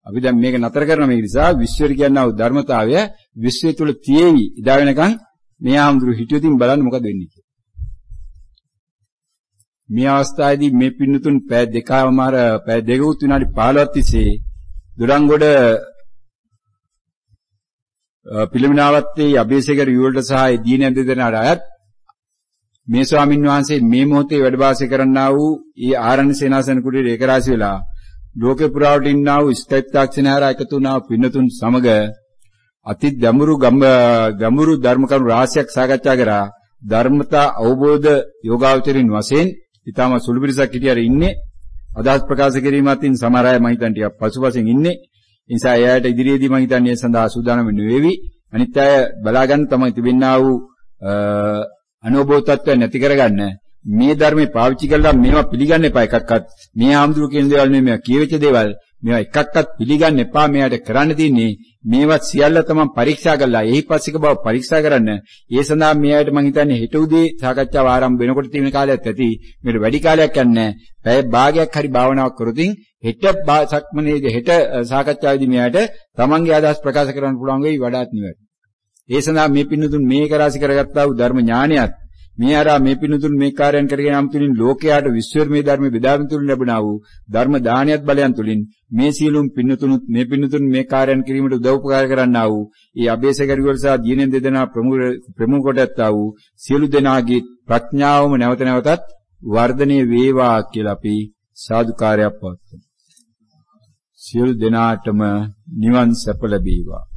අපි දැන් මේක නතර කරන මේ නිසා විශ්වයට කියනවා ධර්මතාවය විශ්වය තුල තියෙවි. ඉදා වෙනකන් මේ ආම්දුරු හිටියොතින් බලන්න මොකද වෙන්නේ කියලා. මේ අවස්ථාවේදී මේ පින්නතුන් පැය දෙකමාර පැය දෙකකුත් විනාඩි 15ක් තිස්සේ දොඩංගොඩ පිළිමිනාවත්තේ අබේසේකර යුවලට සහ දීන දෙදෙනාට අයත් මේ ස්වාමින් වහන්සේ මේ මොහොතේ වැඩ වාසය කරන්නා වූ ඒ ආරණ්‍ය සේනාසන කුටීරේ ඒකරාශි වෙලා ලෝකේ පුරාවට ඉන්නා වූ ස්කයිප් තාක්ෂණාර එකතු වුණා පින්නතුන් සමග අති ගැඹුරු ධර්ම කරුණු රාශියක් සාකච්ඡා කරා ධර්මතා අවබෝධ යෝගාවචරින් වශයෙන් ඊටම සුළු පිරිසක් හිටියර ඉන්නේ අදහස් ප්‍රකාශ කිරීම අතින් සමහර අය මම හිතන්නේ ටිකක් පසුපසින් ඉන්නේ ඒ නිසා එයාට ඉදිරියේදී මම හිතන්නේ සඳහා සූදානම් වෙන්න වේවි අනිත් අය බලා ගන්න තමයි තිබෙන්නා වූ අනුභව තත්ත්වය නැති කරගන්න මේ ධර්මේ පාවිච්චි කරලා මේවා පිළිගන්න එපා එකක්වත් මේ ආම්දුරු කියන දේවල් මේවා කියවෙච්ච දේවල් මේවා එකක්වත් පිළිගන්න එපා මෙයාට කරන්න තියෙන්නේ මේවා සියල්ල තමයි පරීක්ෂා කරලා එහි පස්සික බව පරීක්ෂා කරන්න ඒ සඳහා මෙයාට මම හිතන්නේ හෙට උදේ සාකච්ඡාව ආරම්භ වෙනකොට තියෙන කාලයක් ඇති මේකට වැඩි කාලයක් යන්නේ පැය භාගයක් හරි භාවනාවක් කරොතින් හෙට සක්මනේදී හෙට සාකච්ඡාවේදී මෙයාට තමන්ගේ අදහස් ප්‍රකාශ කරන්න පුළුවන් වෙයි වඩාත් නිවැරදි ඒ සඳහා මේ පින්නතුන් මේ කරාසි කරගත්තා වූ ධර්ම ඥානයත් මේ ආරා මේ පින්නතුන් මේ කාර්යයන් කරගෙන යම් තුලින් ලෝකයාට විශ්වර්මයේ ධර්ම බෙදාගෙන තුලින් ලැබුණා වූ ධර්ම දානයත් බලයන් තුලින් මේ සියලුම පින්නතුනුත් මේ පින්නතුන් මේ කාර්යයන් කිරීමට උදව් උපකාර කරන්නා වූ ඒ අබේසකරිවල සහ දීනෙන් දෙදෙනා ප්‍රමුඛ කොට ඇත්තා වූ සියලු දෙනාගේ ප්‍රඥාවම නැවත නැවතත් වර්ධනය වේවා කියලා අපි සාදුකාරයක් පවත්වමු සියලු දෙනාටම නිවන් සැප ලැබේවා